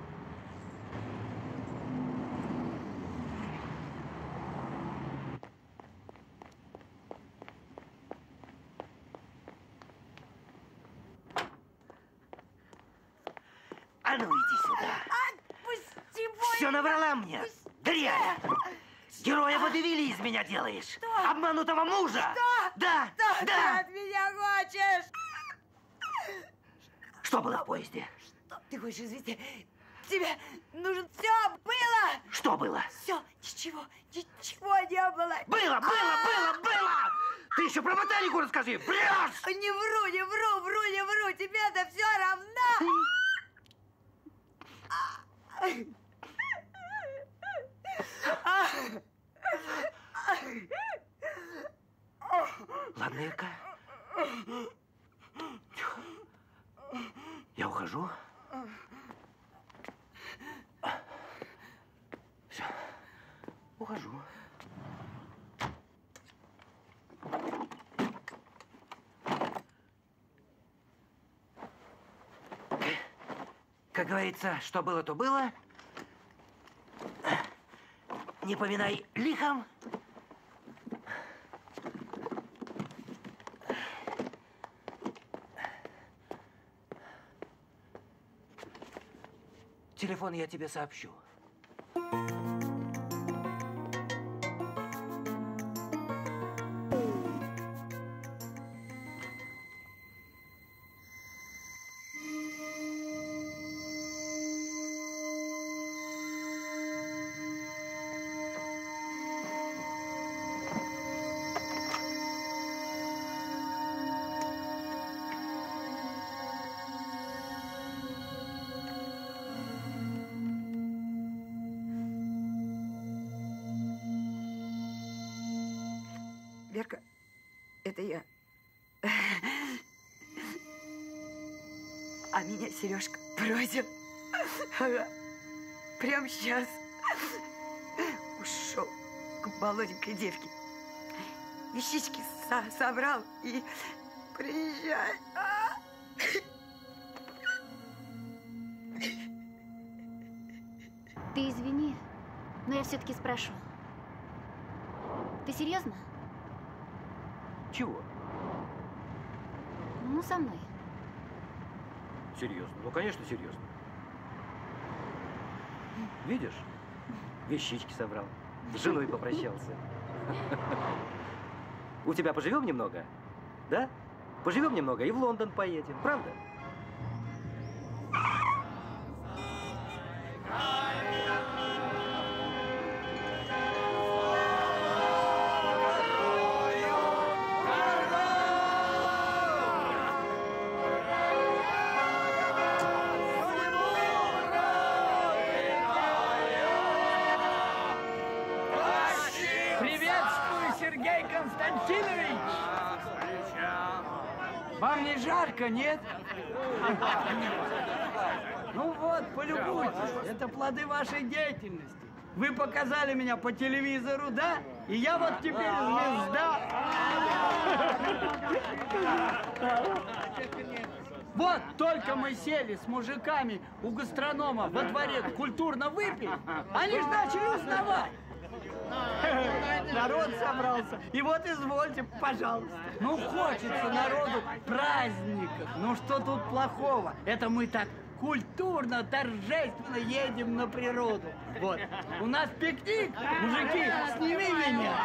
А ну иди сюда. Отпусти мой... Все наврала мне. Дрянь. Героя водевили из меня делаешь. Что? Обманутого мужа. Что? Да, Что да. ты от меня хочешь? Что было в поезде? Что ты хочешь извести? Тебе нужно... Все было! Что было? Все, ничего не было. Было! Ты еще про ботанику расскажи. Врешь! Не вру. Тебе-то все равно. Ладно, Ирка. Я ухожу. Все. Ухожу. Как говорится, что было, то было. Не поминай лихом. Телефон я тебе сообщу. Верка, это я. А меня Сережка бросил. Ага. Прямо сейчас. Ушел к молоденькой девке. Вещички собрал и приезжай. Ты извини, но я все-таки спрошу. Ты серьезно? Чего? Ну, со мной. Серьезно? Ну, конечно, серьезно. Видишь? Вещички собрал. С женой попрощался. У тебя поживем немного? Да? Поживем немного и в Лондон поедем, правда? Вам не жарко, нет? Ну вот, полюбуйтесь. Это плоды вашей деятельности. Вы показали меня по телевизору, да? И я вот теперь звезда. Вот только мы сели с мужиками у гастронома во дворе культурно выпили, они ж начали узнавать. Народ собрался. И вот извольте, пожалуйста. Ну, хочется народу праздников. Ну, что тут плохого? Это мы так культурно, торжественно едем на природу. Вот. У нас пикник. Мужики, сними меня.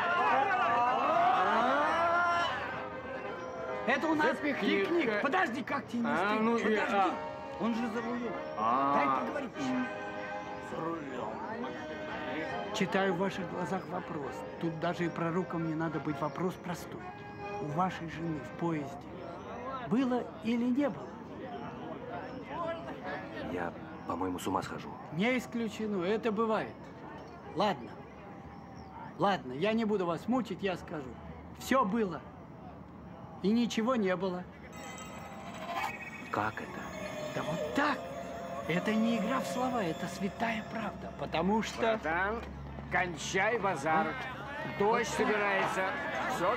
Это у нас пикник. Подожди, как тебе не стыдно? Подожди. Он же за рулем. Дай поговорить. За рулем. Читаю в ваших глазах вопрос. Тут даже и пророком не надо быть. Вопрос простой. У вашей жены в поезде было или не было? Я, по-моему, с ума схожу. Не исключено, это бывает. Ладно. Ладно, я не буду вас мучить, я скажу. Все было. И ничего не было. Как это? Да вот так. Это не игра в слова, это святая правда. Потому что... Братан, кончай базар. Дождь собирается. Все.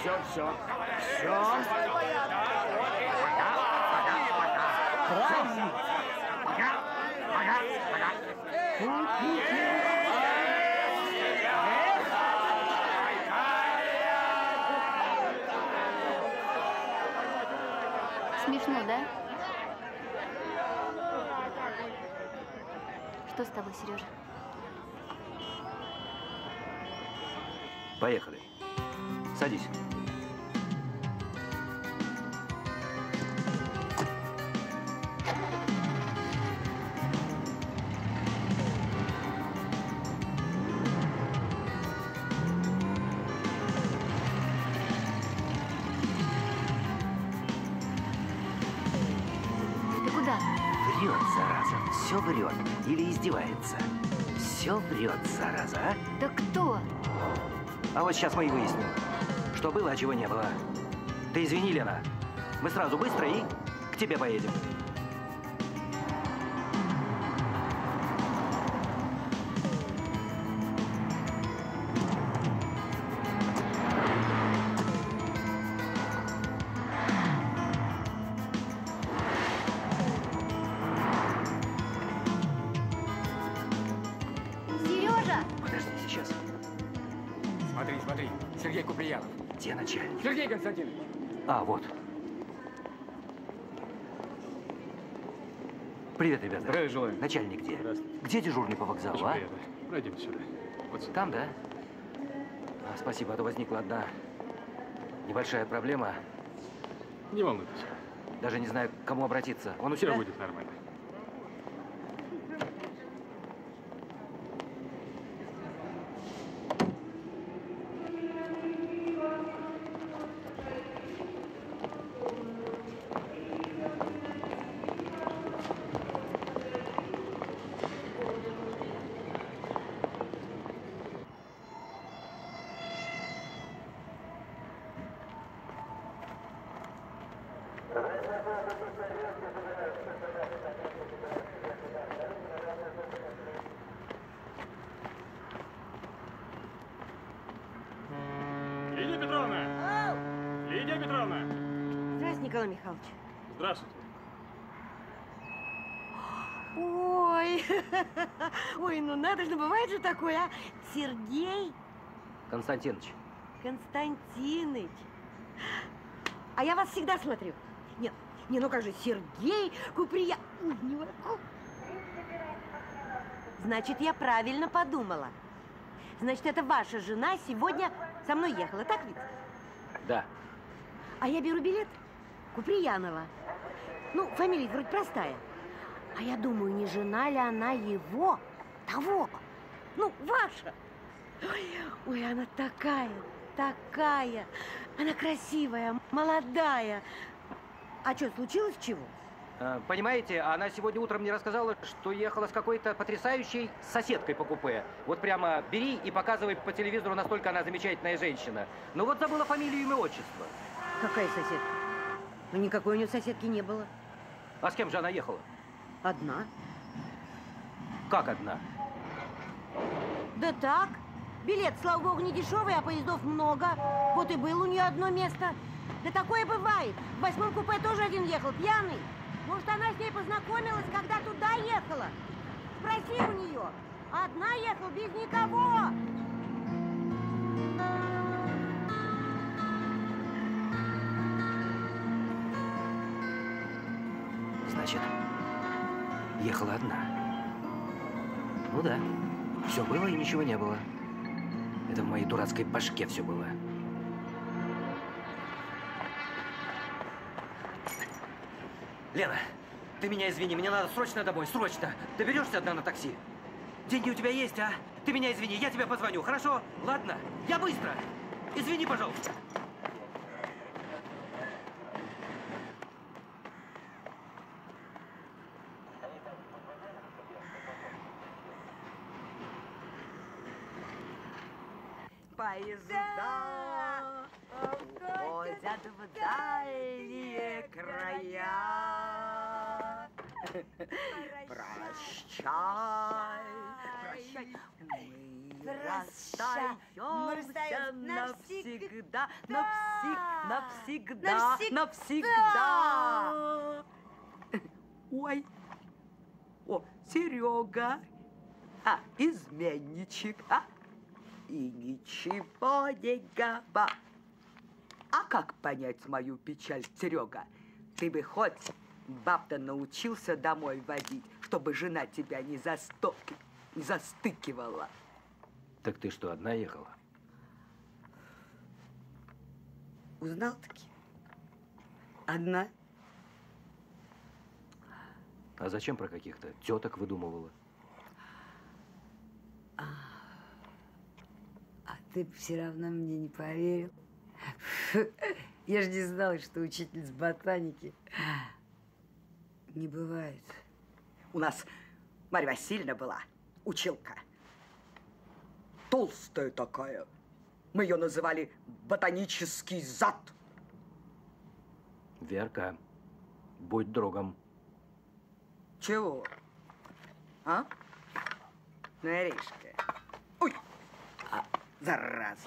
Праздник. Смешно, да? Что с тобой, Сережа? Поехали. Садись. Ты куда? Врет, зараза. Все врет. Или издевается. Все врет, зараза, а? Да кто? А вот сейчас мы и выясним, что было, а чего не было. Ты извини, Лена. Мы сразу быстро и к тебе поедем. Сережа! Подожди, сейчас. Смотри, Сергей Куприянов. Где начальник? Сергей Константинович. А, вот. Привет, ребята. Здравия желаю. Начальник где? Здравствуйте. Где дежурный по вокзалу, Очень а? приятно. Пройдем сюда. Вот сюда. Там, да? Спасибо, а то возникла одна небольшая проблема. Не волнуйтесь. Даже не знаю, к кому обратиться. Он у Все тебя? будет нормально. Лидия Петровна! Лидия Петровна! Здравствуйте, Николай Михайлович. Здравствуйте. Ой, ой, ну надо же, бывает же такое, а? Сергей Константинович. Константиныч. А я вас всегда смотрю. Нет, не, ну как же, Сергей Куприя... Ой, не могу. Значит, я правильно подумала. Значит, это ваша жена сегодня со мной ехала, так ведь? Да. А я беру билет Куприянова. Ну, фамилия вроде простая. А я думаю, не жена ли она его, того? Ну, ваша. Ой, она такая. Она красивая, молодая. А что, случилось чего? Понимаете, она сегодня утром мне рассказала, что ехала с какой-то потрясающей соседкой по купе. Вот прямо бери и показывай по телевизору, настолько она замечательная женщина. Но вот забыла фамилию, имя, отчество. Какая соседка? Ну, никакой у нее соседки не было. А с кем же она ехала? Одна. Как одна? Да так. Билет, слава богу, не дешевый, а поездов много. Вот и было у нее одно место. Да такое бывает. В 8-м купе тоже один ехал, пьяный. Может, она с ней познакомилась, когда туда ехала? Спроси у нее. Одна ехала, без никого. Значит, ехала одна. Ну да, все было и ничего не было. Это в моей дурацкой башке все было. Лена, ты меня извини, мне надо срочно домой, срочно. Доберешься одна на такси? Деньги у тебя есть, а? Ты меня извини, я тебе позвоню, хорошо? Ладно, я быстро. Извини, пожалуйста. поезда уходят в дальние края. Прощай, прощай, мы расстаемся навсегда, навсегда, навсегда. Ой, о, Серега, изменничек, и ничего не говори. А как понять мою печаль, Серега? Ты бы хоть баб-то научился домой водить, чтобы жена тебя не застыкивала. Так ты что, одна ехала? Узнал-таки? Одна. А зачем про каких-то теток выдумывала? А ты все равно мне не поверил. Я же не знала, что учитель с ботаники не бывает. У нас Марья Васильевна была, училка. Толстая такая. Мы ее называли ботанический зад. Верка, будь другом. Чего? А? Ну, Иришка. Ой, зараза.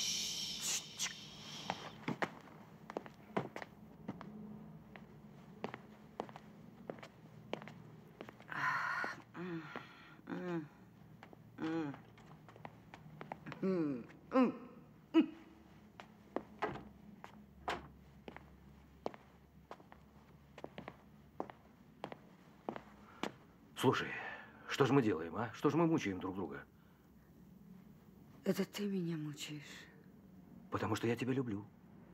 Слушай, что же мы делаем, а? Что же мы мучаем друг друга? Это ты меня мучаешь. Потому что я тебя люблю.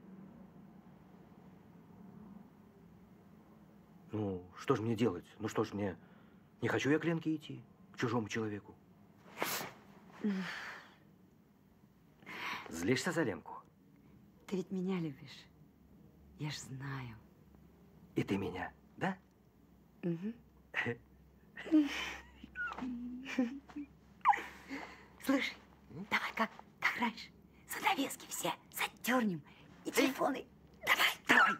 Ну, что же мне делать? Ну, что ж мне... Не хочу я к Ленке идти, к чужому человеку. Злишься за Ленку? Ты ведь меня любишь. Я ж знаю. И ты меня, да? Угу. Слушай, давай как раньше. Занавески все задернем и телефоны. Давай.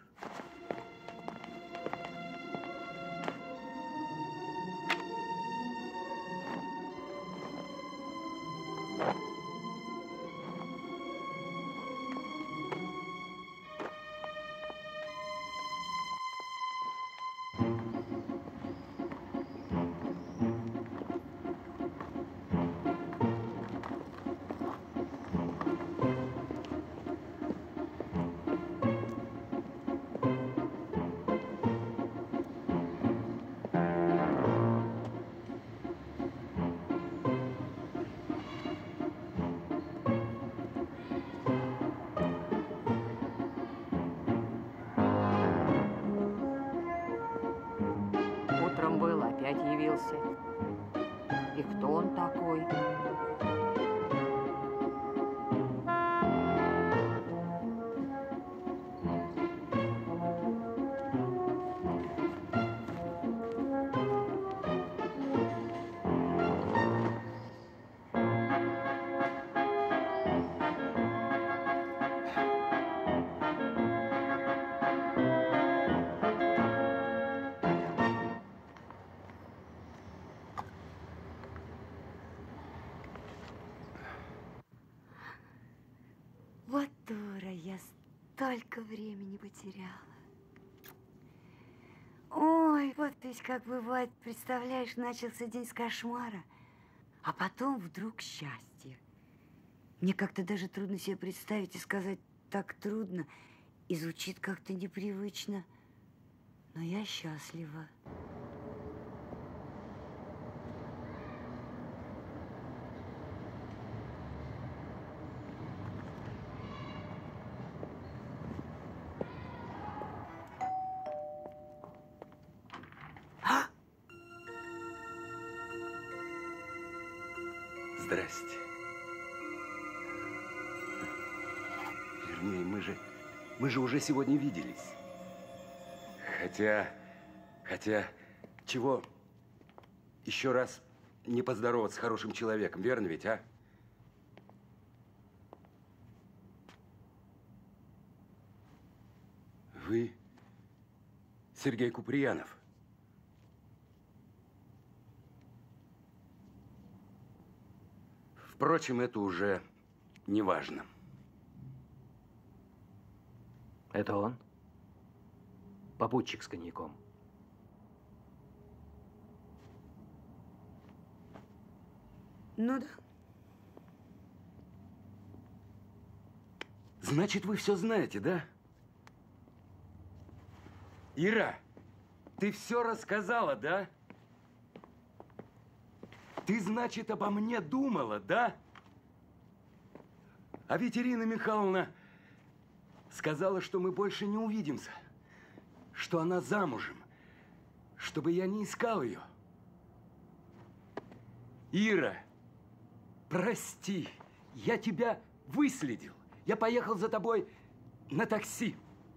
Опять явился. И кто он такой? Вот дура, я столько времени потеряла. Ой, вот ведь как бывает, представляешь, начался день с кошмара, а потом вдруг счастье. Мне как-то даже трудно себе представить и сказать так трудно, и звучит как-то непривычно, но я счастлива. Здрасте. Вернее, мы же уже сегодня виделись. Хотя, чего еще раз не поздороваться с хорошим человеком, верно ведь, а? Вы Сергей Куприянов. Впрочем, это уже не важно. Это он? Попутчик с коньяком. Ну да. Значит, вы все знаете, да? Ира, ты все рассказала, да? Ты, значит, обо мне думала, да? А ведь Ирина Михайловна сказала, что мы больше не увидимся, что она замужем, чтобы я не искал ее. Ира, прости, я тебя выследил. Я поехал за тобой на такси.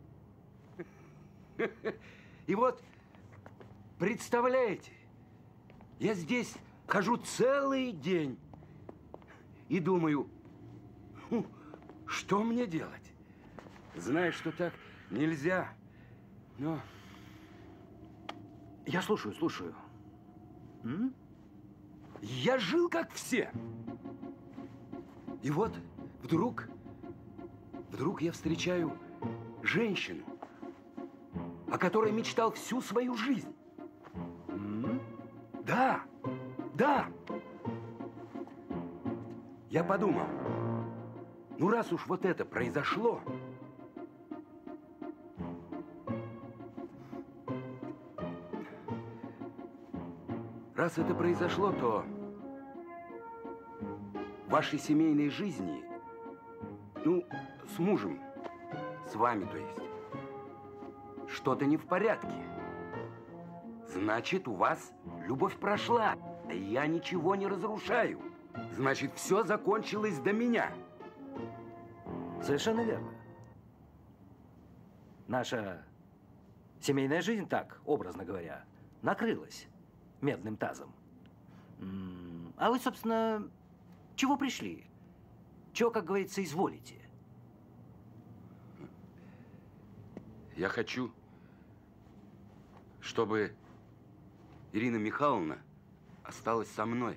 И вот, представляете, я здесь хожу целый день и думаю, что мне делать? Знаю, что так нельзя, но... Я слушаю. Я жил как все. И вот вдруг я встречаю женщину, о которой мечтал всю свою жизнь. Да. Я подумал, ну раз уж вот это произошло, то в вашей семейной жизни, ну, с мужем, с вами, то есть, что-то не в порядке. Значит, у вас любовь прошла, а я ничего не разрушаю. Значит, все закончилось до меня. Совершенно верно. Наша семейная жизнь, так, образно говоря, накрылась медным тазом. А вы, собственно, чего пришли? Чего, как говорится, изволите? Я хочу, чтобы Ирина Михайловна осталась со мной.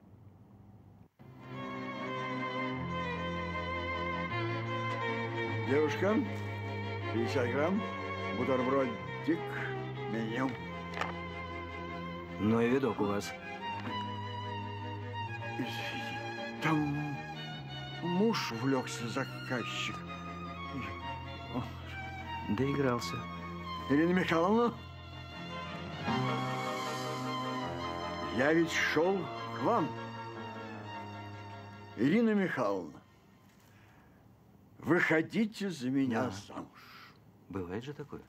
Девушка, 50 грамм, бутербродик, меню. Ну и видок у вас. Там муж увлекся, заказчик. Доигрался. Ирина Михайловна, я ведь шел к вам. Ирина Михайловна, выходите за меня замуж. Бывает же такое.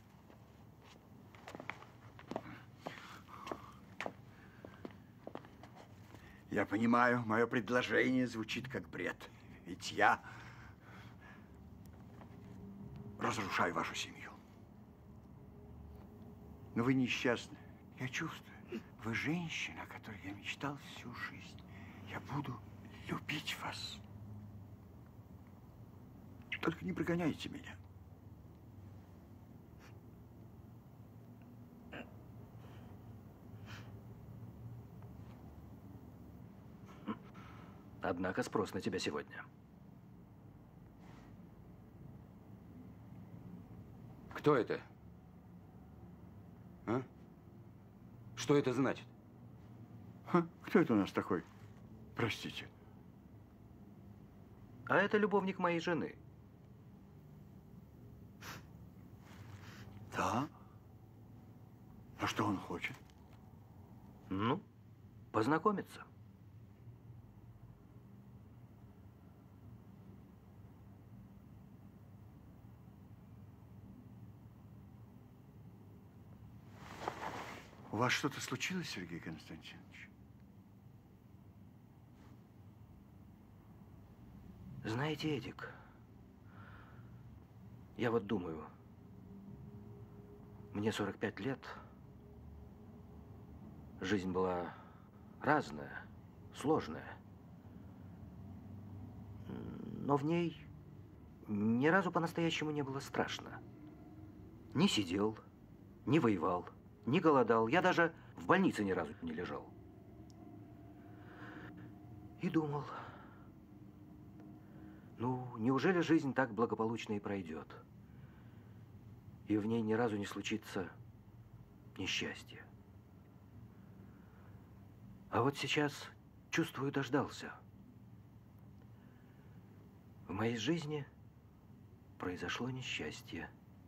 Я понимаю, мое предложение звучит как бред. Ведь я разрушаю вашу семью. Но вы несчастны. Я чувствую. Вы женщина, о которой я мечтал всю жизнь. Я буду любить вас. Только не прогоняйте меня. Однако спрос на тебя сегодня. Кто это? А? Что это значит? Кто это у нас такой? Простите. А это любовник моей жены. Да? А что он хочет? Ну, познакомиться. У вас что-то случилось, Сергей Константинович? Знаете, Эдик, я вот думаю, мне 45 лет, жизнь была разная, сложная, но в ней ни разу по-настоящему не было страшно. Не сидел, не воевал, не голодал. Я даже в больнице ни разу не лежал. И думал, ну, неужели жизнь так благополучно и пройдет? И в ней ни разу не случится несчастье. А вот сейчас, чувствую, дождался. В моей жизни произошло несчастье.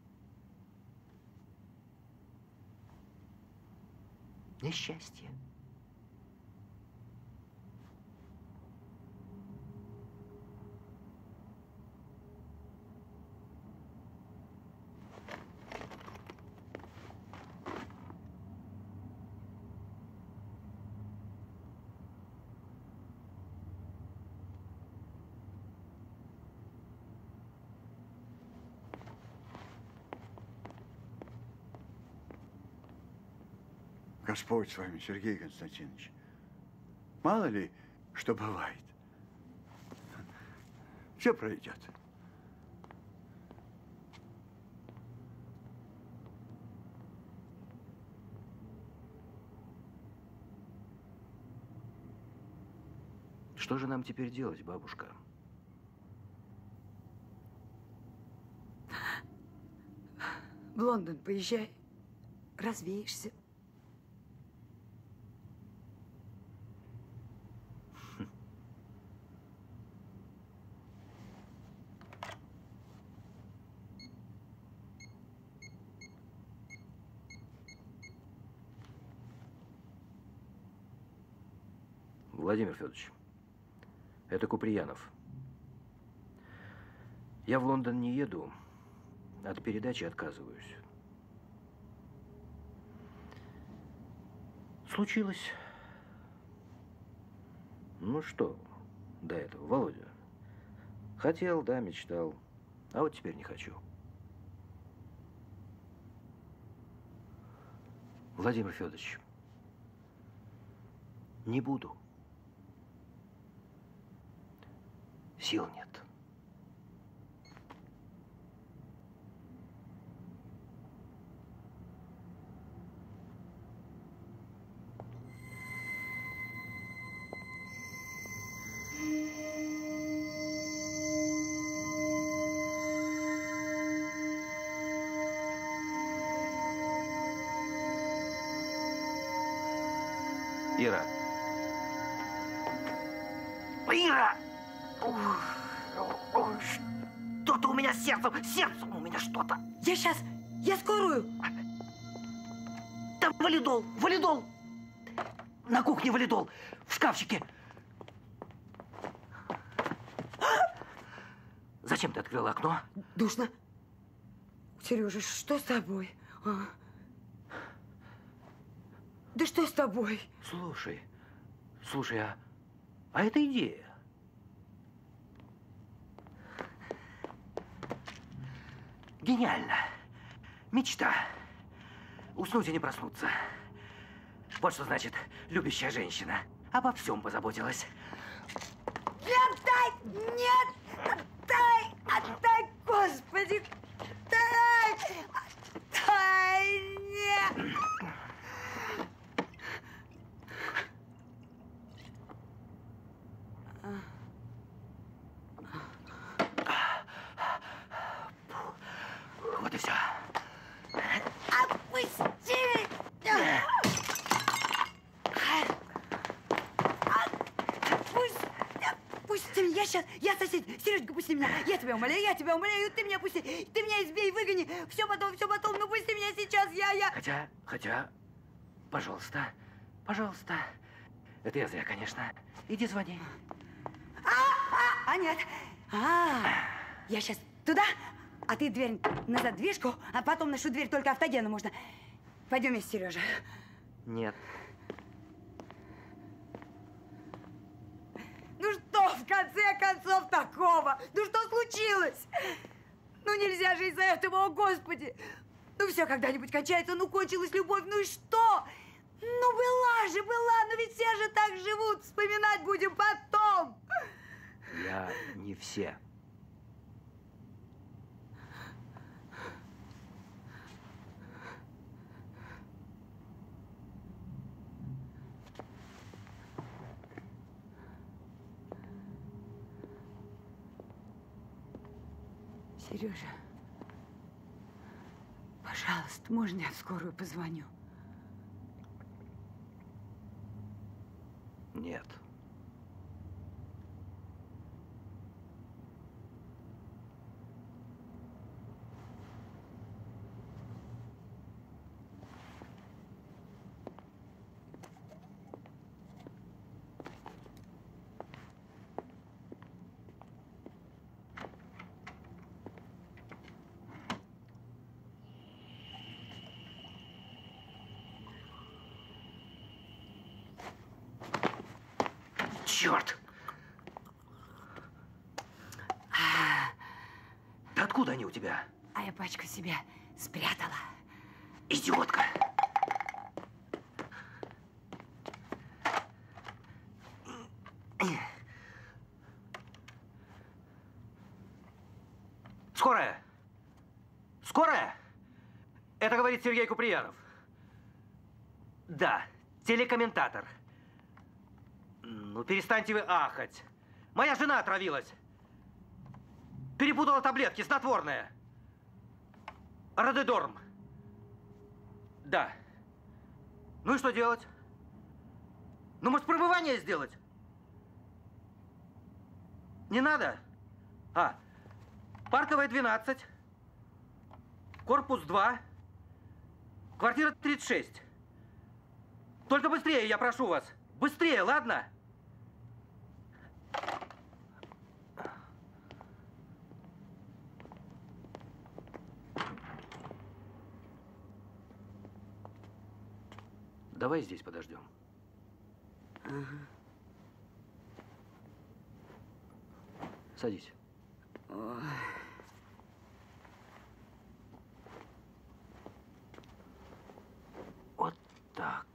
Несчастье. Господь с вами, Сергей Константинович. Мало ли, что бывает. Все пройдет. Что же нам теперь делать, бабушка? В Лондон поезжай, развеешься. Владимир Федорович, это Куприянов. Я в Лондон не еду, от передачи отказываюсь. Случилось. Ну что до этого, Володя? Хотел, да, мечтал, а вот теперь не хочу. Владимир Федорович, не буду. Сил нет. Ира. Ира! Что-то у меня с сердцем у меня что-то. Я скорую. Там валидол. На кухне валидол, в шкафчике. Зачем ты открыла окно? Душно. Сережа, что с тобой? Да что с тобой? Слушай, а это идея. Гениально. Мечта. Уснуть и не проснуться. Вот что значит любящая женщина. Обо всем позаботилась. Отдай! Нет! Отдай, Господи! Отдай! Нет! Вот и все. Отпусти меня! Отпусти меня! Я сосед! Сережка, пусти меня! Я тебя умоляю! Ты меня пусти! Ты меня избей, выгони! Все потом, ну пусти меня сейчас! Хотя, пожалуйста. Это я зря, конечно. Иди звони. Нет. Я сейчас туда, а ты дверь на задвижку, а потом нашу дверь только автогеном можно. Пойдем вместе, Сережа. Нет. Ну что, в конце концов, такого? Ну что случилось? Ну нельзя же из-за этого, о Господи! Ну все когда-нибудь кончается, ну кончилась любовь, ну и что? Ну была, но ведь все же так живут, вспоминать будем потом. Я не все. Сережа, пожалуйста, можно я в скорую позвоню? Нет. Черт! Да откуда они у тебя? А я пачку себе спрятала. Идиотка! Скорая! Скорая! Это говорит Сергей Куприянов. Да, телекомментатор. Ну, перестаньте вы ахать. Моя жена отравилась. Перепутала таблетки, снотворное. Родедорм. Да. Ну и что делать? Ну, может, промывание сделать? Не надо? Парковая 12. Корпус 2. Квартира 36. Только быстрее, я прошу вас. Быстрее, ладно? Давай здесь подождем. Ага. Садись. Ой. Вот так.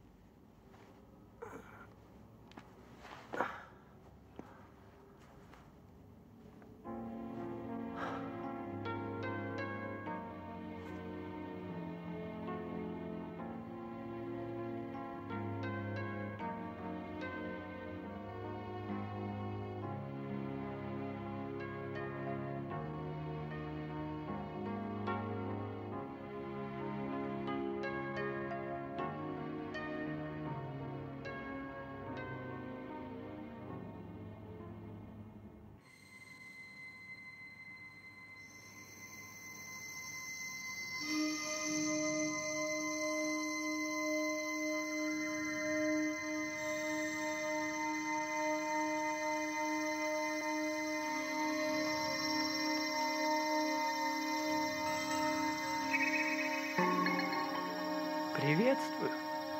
Приветствую.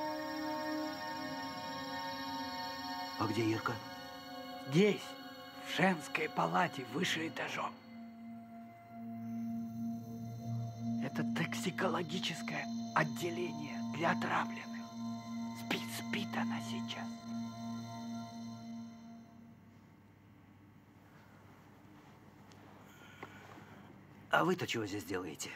А где Ирка? Здесь, в женской палате, выше этажом. Это токсикологическое отделение для отравленных. Спит она сейчас. А вы-то чего здесь делаете?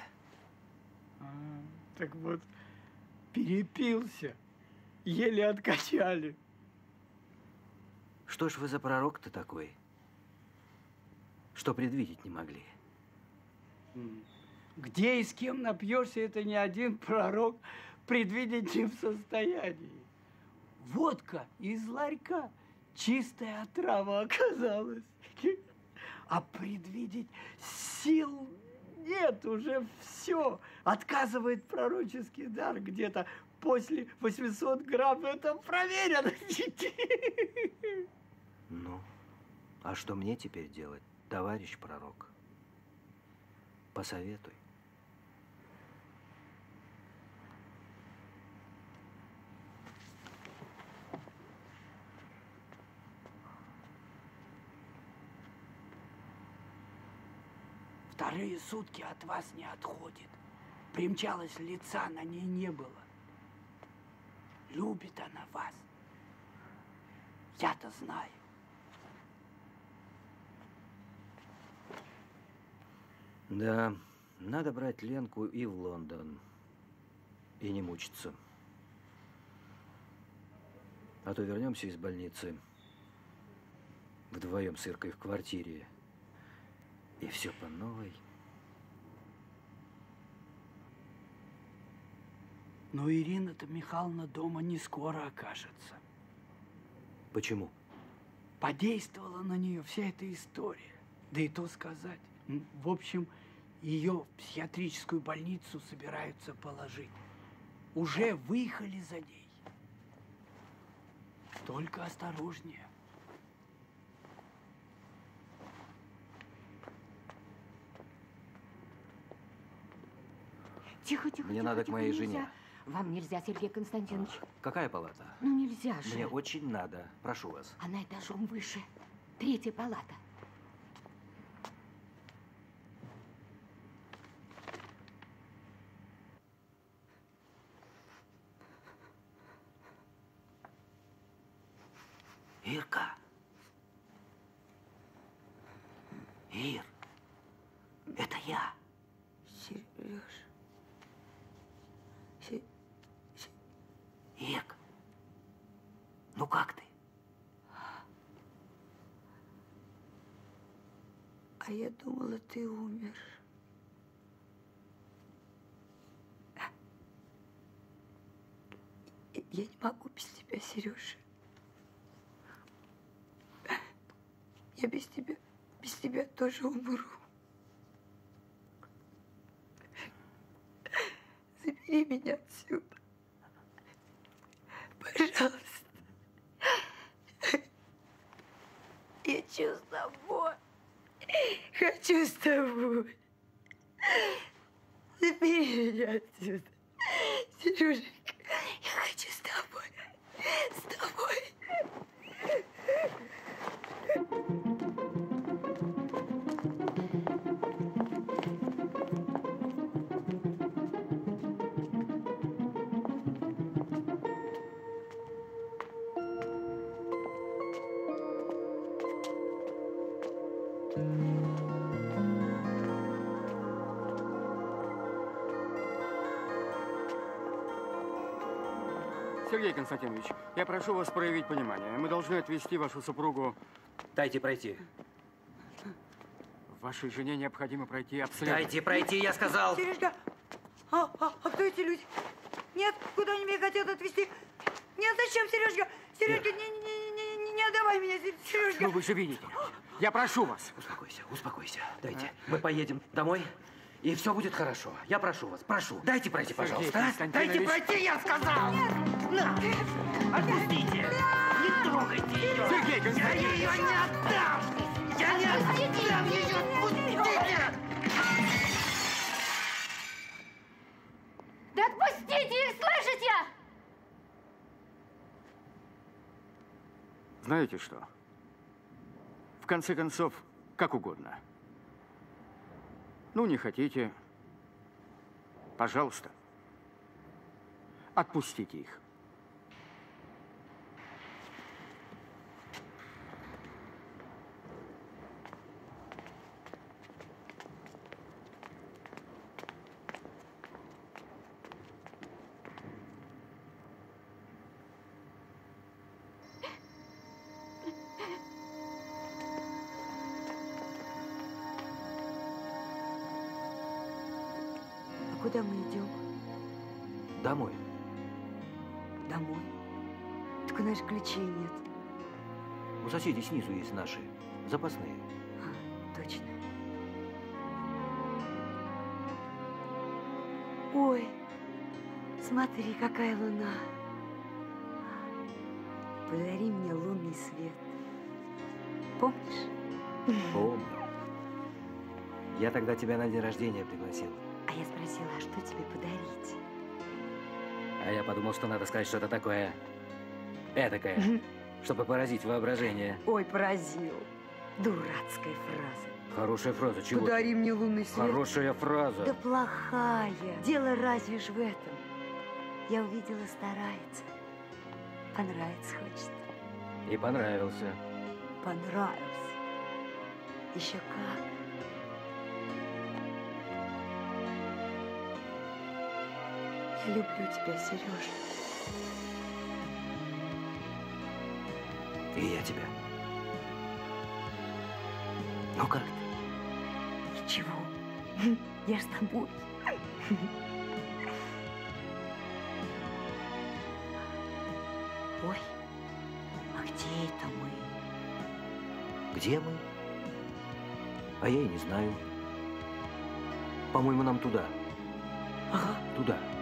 Так вот, перепился. Еле откачали. Что ж вы за пророк-то такой, что предвидеть не могли? Где и с кем напьешься, это ни один пророк предвидеть не в состоянии. Водка из ларька, чистая отрава оказалась. А предвидеть сил нет, уже все. Отказывает пророческий дар где-то после 800 грамм. Это проверено. Ну, а что мне теперь делать, товарищ пророк? Посоветуй. Вторые сутки от вас не отходит. Примчалась, лица на ней не было. Любит она вас. Я-то знаю. Да, надо брать Ленку и в Лондон. И не мучиться. А то вернемся из больницы вдвоем с Иркой в квартире. И все по новой. Но Ирина-то Михайловна дома не скоро окажется. Почему? Подействовала на нее вся эта история. Да и то сказать. В общем, ее в психиатрическую больницу собираются положить. Уже выехали за ней. Только осторожнее. Тихо, тихо. Мне тихо, надо к тихо, моей нельзя. жене. Вам нельзя, Сергей Константинович. Какая палата? Ну нельзя же. Мне очень надо. Прошу вас. Она этажом выше. 3-я палата. Ирка. Ир. Это я. Сереж. Ирк. Ну как ты? А я думала, ты умер. Я не могу без тебя, Сережа. Я без тебя тоже умру. Забери меня отсюда. Пожалуйста. Я хочу с тобой. Хочу с тобой. Забери меня отсюда. Сереженька, я хочу с тобой. С тобой. Сергей Константинович, я прошу вас проявить понимание. Мы должны отвезти вашу супругу. Дайте пройти. Вашей жене необходимо пройти обследование. Дайте пройти, я сказал. Сережка, а кто эти люди? Нет, куда они меня хотят отвезти? Нет, зачем, Сережка? Сережка, не отдавай меня, Сережка. Ну вы же видите. Я прошу вас. Успокойся, успокойся. Дайте. Мы поедем домой, и все будет хорошо. Я прошу вас, прошу. Дайте пройти, пожалуйста. Дайте пройти, я сказал! На! Отпустите! Не трогайте ее! Сергей Константинович! Я ее не отдам! Я не отдам ее! Отпустите! Да отпустите их, слышите? Знаете что? В конце концов, как угодно. Ну, не хотите, пожалуйста, отпустите их. Куда мы идем? Домой. Домой? Так у нас ключей нет. У соседей снизу есть наши, запасные. Точно. Ой, смотри, какая луна. Подари мне лунный свет. Помнишь? Помню. Я тогда тебя на день рождения пригласил. А я спросила, а что тебе подарить? А я подумал, что надо сказать что-то такое эдакое, чтобы поразить воображение. Ой, поразил. Дурацкая фраза. Хорошая фраза, чего? Подари мне лунный свет. Хорошая фраза. Да плохая. Дело разве ж в этом? Я увидела, старается. Понравится хочет. И понравился. Понравился. Еще как. Я люблю тебя, Сережа. И я тебя. Ну как ты? Ничего. Я ж с тобой. Ой, а где это мы? Где мы? А я и не знаю. По-моему, нам туда. Ага. Туда.